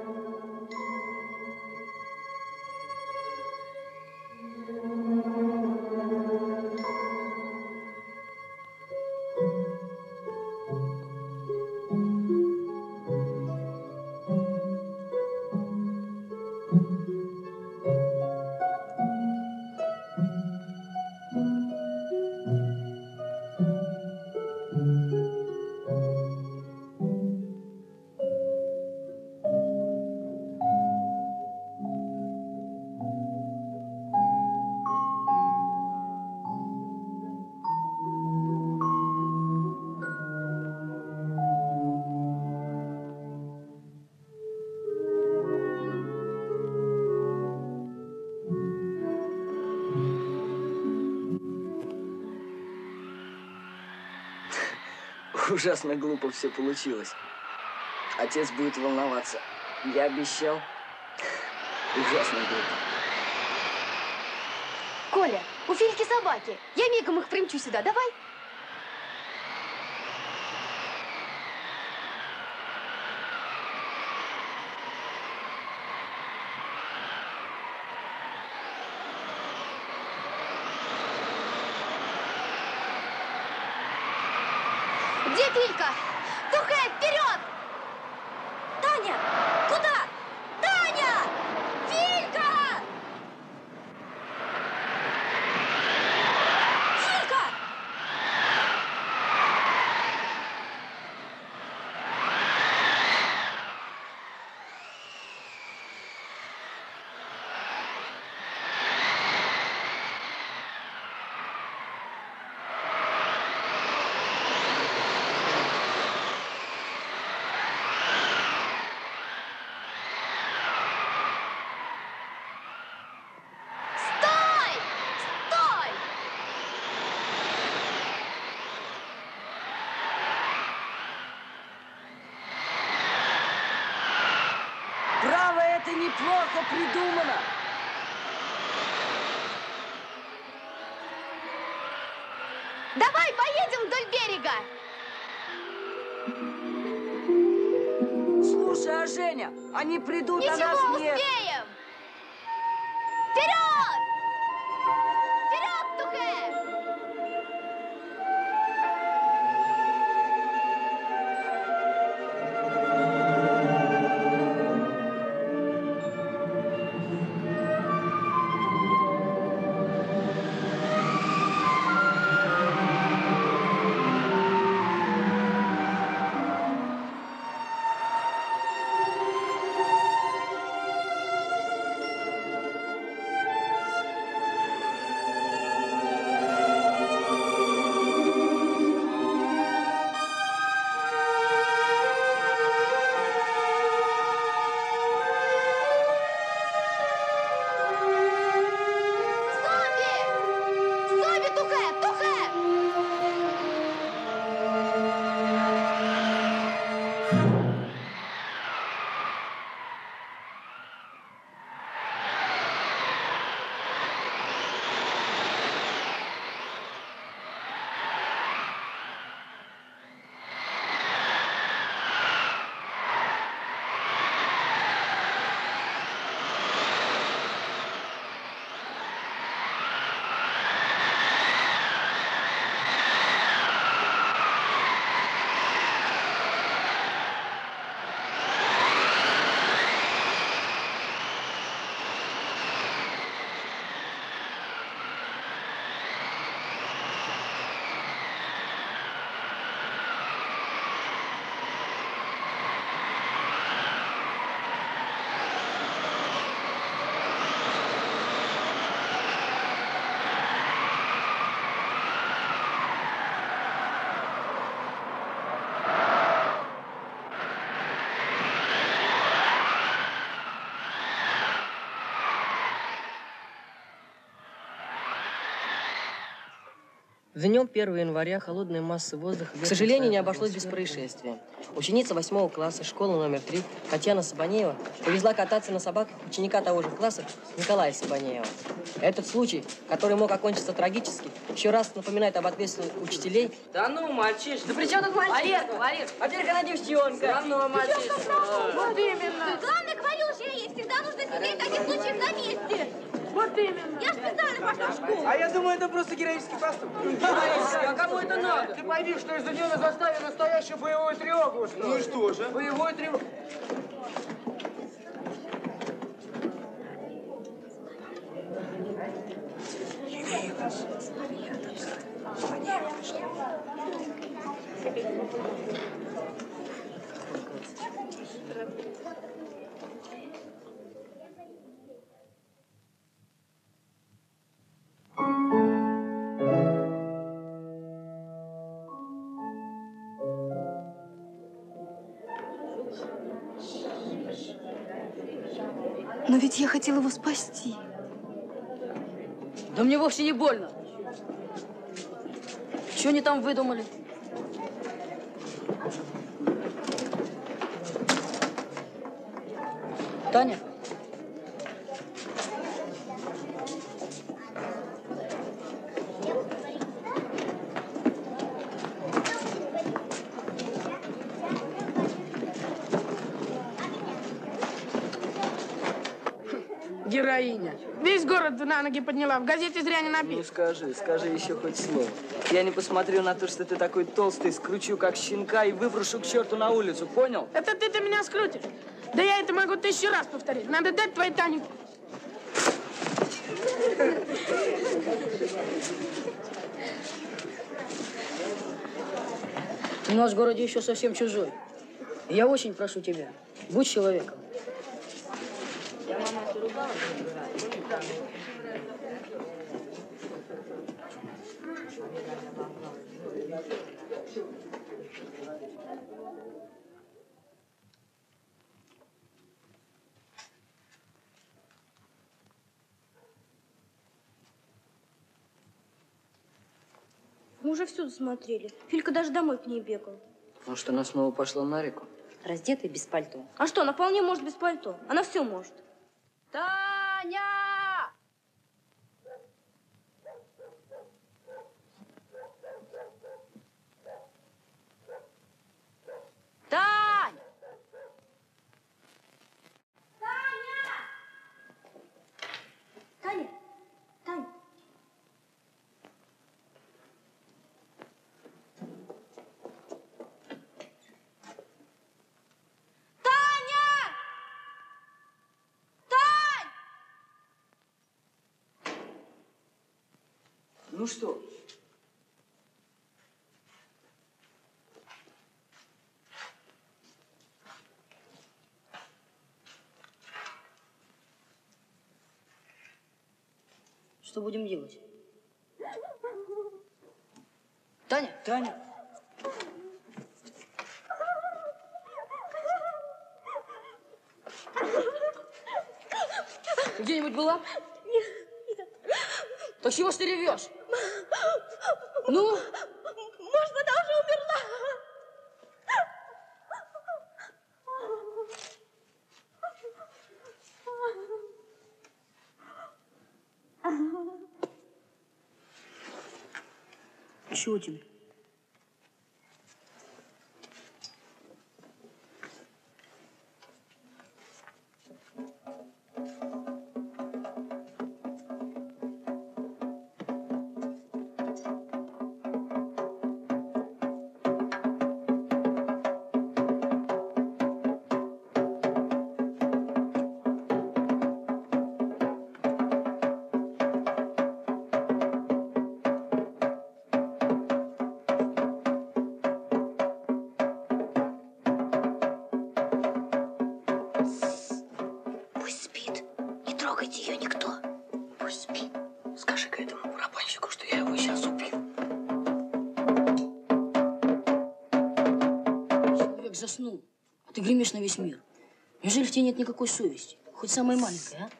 Ужасно глупо все получилось. Отец будет волноваться. Я обещал. Ужасно глупо. Коля, у Фильки собаки. Я мигом их примчу сюда. Давай. Где Филька? Тухэ, вперед! Таня! Куда? Таня! Филька! Филька! Стой! Стой! Право, это неплохо придумано. Давай поедем вдоль берега. Слушай, а Женя, они придут, а Ничего, нас нет. успеем! Вперед! Вперед, Тухэ! Днем 1 января холодная масса воздуха... К сожалению, не обошлось без происшествия. Ученица 8 класса школы номер 3 Татьяна Сабанеева повезла кататься на собаках ученика того же класса Николая Сабанеева. Этот случай, который мог окончиться трагически, еще раз напоминает об ответственности учителей. Да ну, мальчиш. Да при чем тут мальчишка? Валер, А теперь она девчонка. Все равно мальчишка. Вот именно. Главное, говорила же я ей, всегда нужно сидеть в таких случаях на месте. Вот именно. Я специально пошла в школу. А я думаю, это просто героический поступок. А кому это надо? Ты пойми, что из-за нее на заставе настоящую боевую тревогу устроили. Ну и что же? Боевую тревогу. Но ведь я хотела его спасти. Да мне вовсе не больно. Что они там выдумали? Таня? Героиня. Весь город на ноги подняла. В газете зря не напишешь. Ну скажи еще хоть слово. Я не посмотрю на то, что ты такой толстый, скручу как щенка и выброшу к черту на улицу, понял? Это ты меня скрутишь. Да я это могу 1000 раз повторить. Надо дать твоей Тане. Ты у нас в городе еще совсем чужой. Я очень прошу тебя, будь человеком. Мы уже всюду смотрели. Филька даже домой к ней бегал. Может, она снова пошла на реку? Раздетая без пальто. А что, она вполне может без пальто. Она все может. Таня! Тань! Таня! Таня! Ну что? Что будем делать? Таня? Таня? Где-нибудь была? Нет. Так чего ж ты ревешь? Ну? Может, она уже умерла? Чего тебе? Заснул, а ты гремишь на весь мир. Неужели в тебе нет никакой совести? Хоть самой маленькой, а?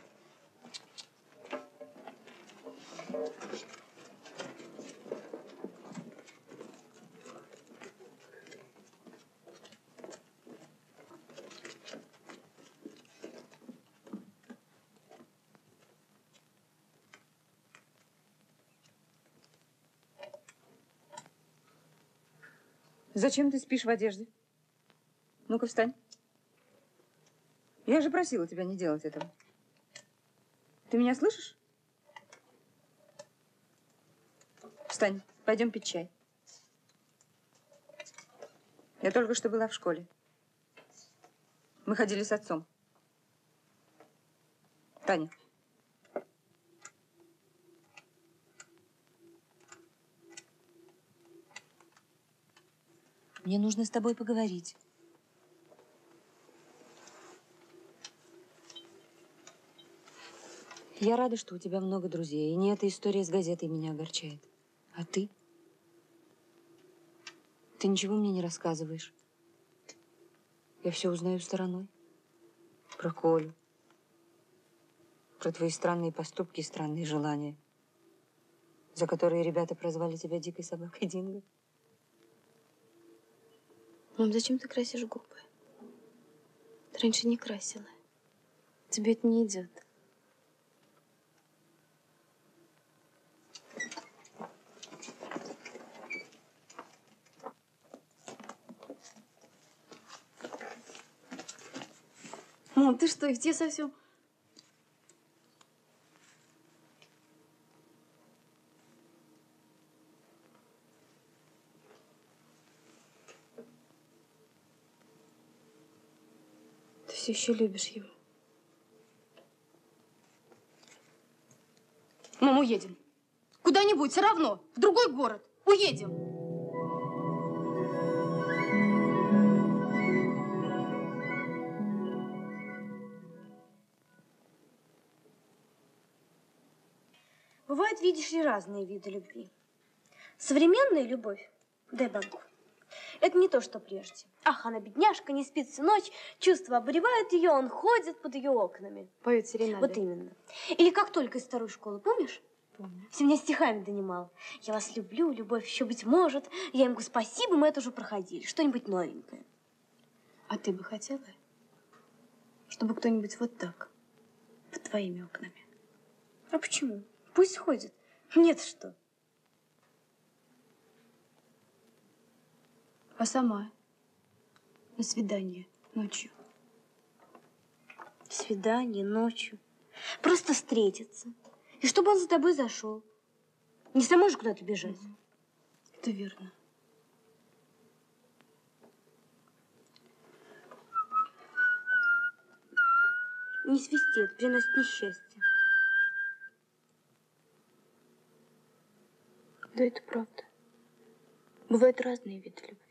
Зачем ты спишь в одежде? Ну-ка, встань. Я же просила тебя не делать этого. Ты меня слышишь? Встань, пойдем пить чай. Я только что была в школе. Мы ходили с отцом. Таня. Мне нужно с тобой поговорить. Я рада, что у тебя много друзей, и не эта история с газетой меня огорчает. А ты? Ты ничего мне не рассказываешь. Я все узнаю стороной. Про Колю. Про твои странные поступки и странные желания, за которые ребята прозвали тебя дикой собакой Динго. Мам, зачем ты красишь губы? Ты раньше не красила. Тебе это не идет. Мам, ты что, их тебе совсем... Ты все еще любишь его. Мам, уедем. Куда-нибудь, все равно. В другой город. Уедем. Бывают, видишь ли, разные виды любви. Современная любовь, дай банку, это не то, что прежде. Ах, она бедняжка, не спит всю ночь, чувства обуревают ее, он ходит под ее окнами. Поет серенады. Вот именно. Или как только из старой школы, помнишь? Помню. Все меня стихами донимал. Я вас люблю, любовь еще быть может. Я им говорю, спасибо, мы это уже проходили. Что-нибудь новенькое. А ты бы хотела, чтобы кто-нибудь вот так, под твоими окнами? А почему? Пусть ходит. Нет, что? А сама на свидание ночью. Свидание ночью. Просто встретиться. И чтобы он за тобой зашел. Не самой же куда-то бежать. Это верно. Не свисти, это приносит несчастье. Да, это правда. Бывают разные виды любви.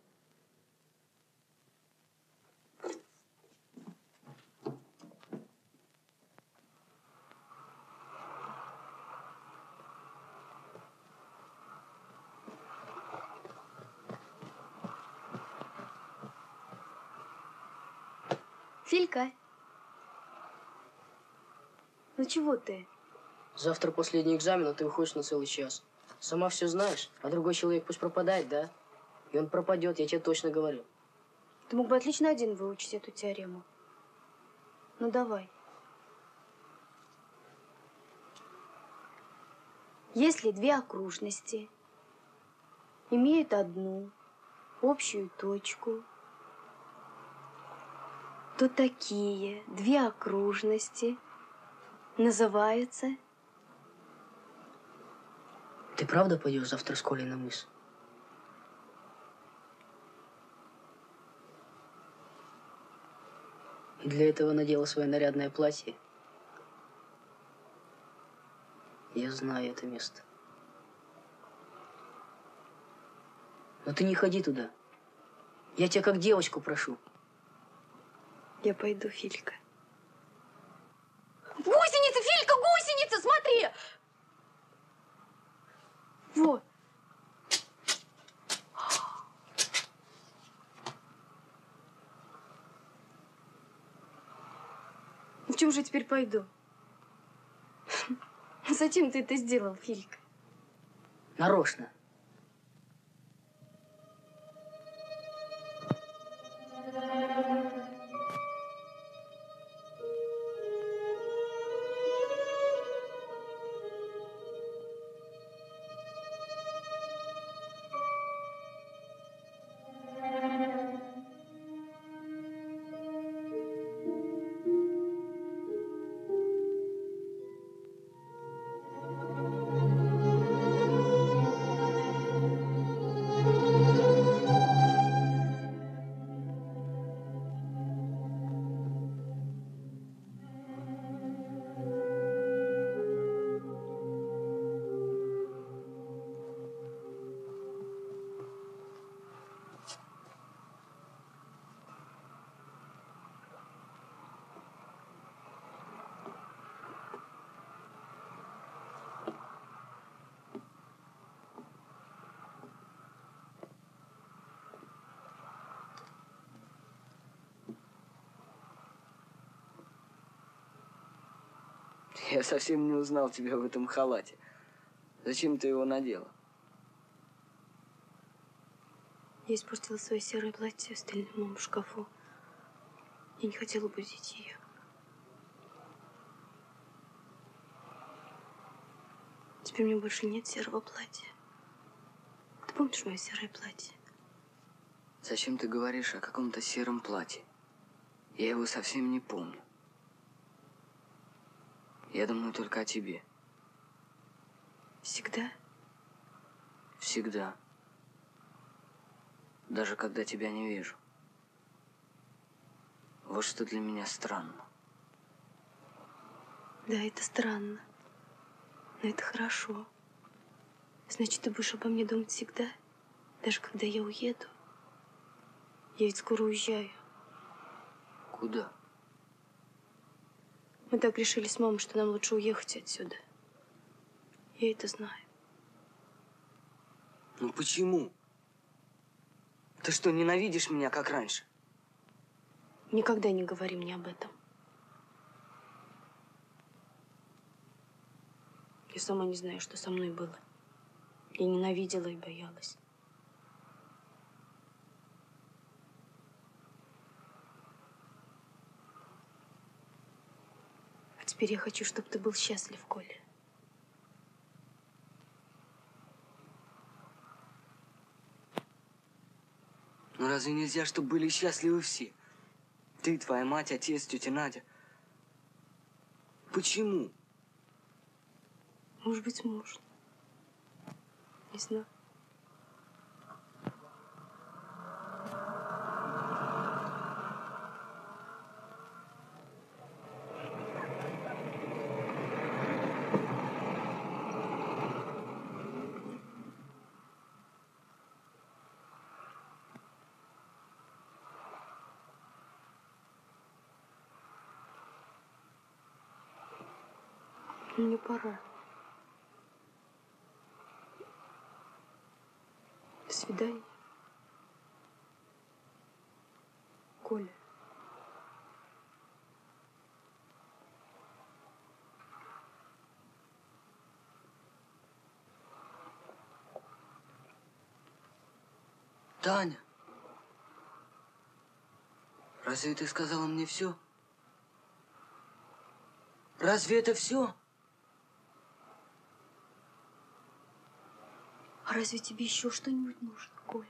Филька. Ну чего ты? Завтра последний экзамен, а ты уходишь на целый час. Сама все знаешь, а другой человек пусть пропадает, да? И он пропадет, я тебе точно говорю. Ты мог бы отлично один выучить эту теорему. Ну давай. Если две окружности имеют одну общую точку, то такие две окружности называются... Ты правда пойдешь завтра с Колей на мыс? И для этого надела свое нарядное платье? Я знаю это место. Но ты не ходи туда. Я тебя как девочку прошу. Я пойду, Филька. Гусеница, Филька, гусеница, смотри! Вот. В чем же я теперь пойду? Зачем ты это сделал, Филька? Нарочно. Я совсем не узнал тебя в этом халате. Зачем ты его надела? Я испортила свое серое платье, оставленное в моем шкафу. Я не хотела будить ее. Теперь у меня больше нет серого платья. Ты помнишь мое серое платье? Зачем ты говоришь о каком-то сером платье? Я его совсем не помню. Я думаю только о тебе. Всегда? Всегда. Даже когда тебя не вижу. Вот что для меня странно. Да, это странно. Но это хорошо. Значит, ты будешь обо мне думать всегда, даже когда я уеду. Я ведь скоро уезжаю. Куда? Мы так решили с мамой, что нам лучше уехать отсюда. Я это знаю. Ну почему? Ты что, ненавидишь меня, как раньше? Никогда не говори мне об этом. Я сама не знаю, что со мной было. Я ненавидела и боялась. А теперь я хочу, чтобы ты был счастлив, Коля. Ну разве нельзя, чтобы были счастливы все? Ты, твоя мать, отец, тетя Надя. Почему? Может быть, можно. Не знаю. Мне пора. До свидания. Коля. Таня, разве ты сказала мне все? Разве это все? А разве тебе еще что-нибудь нужно, Коля?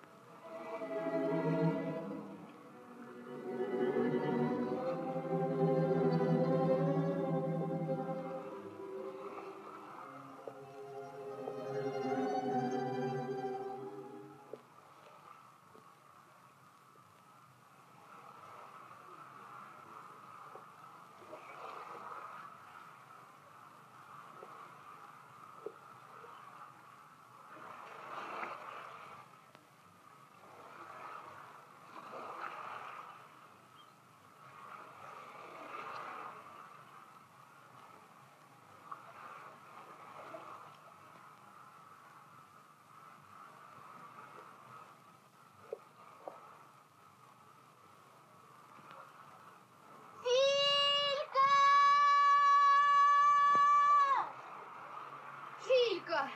Филька!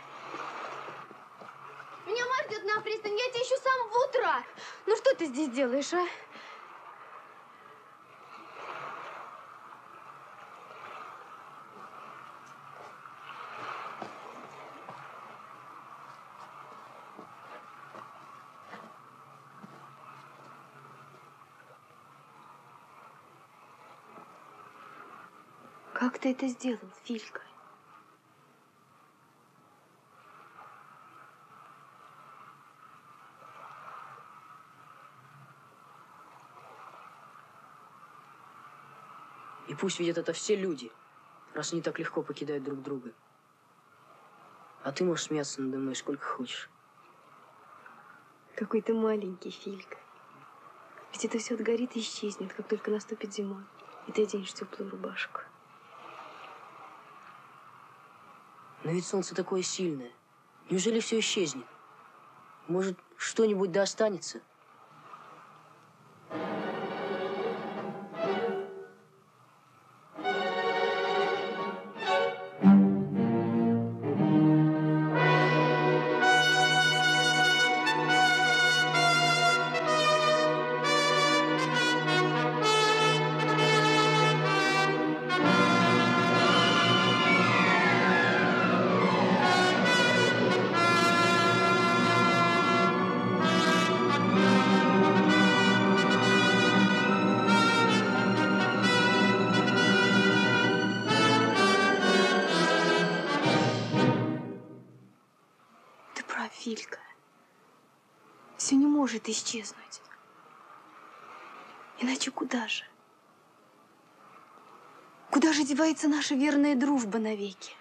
Меня мать ждет на пристань, я тебя ищу с самого утра. Ну что ты здесь делаешь, а? Как ты это сделал, Филька? И пусть видят это все люди, раз они так легко покидают друг друга. А ты можешь смеяться надо мной сколько хочешь. Какой ты маленький, Филька. Ведь это все отгорит и исчезнет, как только наступит зима, и ты оденешь теплую рубашку. Но ведь солнце такое сильное. Неужели все исчезнет? Может, что-нибудь да останется? Филька, все не может исчезнуть. Иначе куда же? Куда же девается наша верная дружба навеки?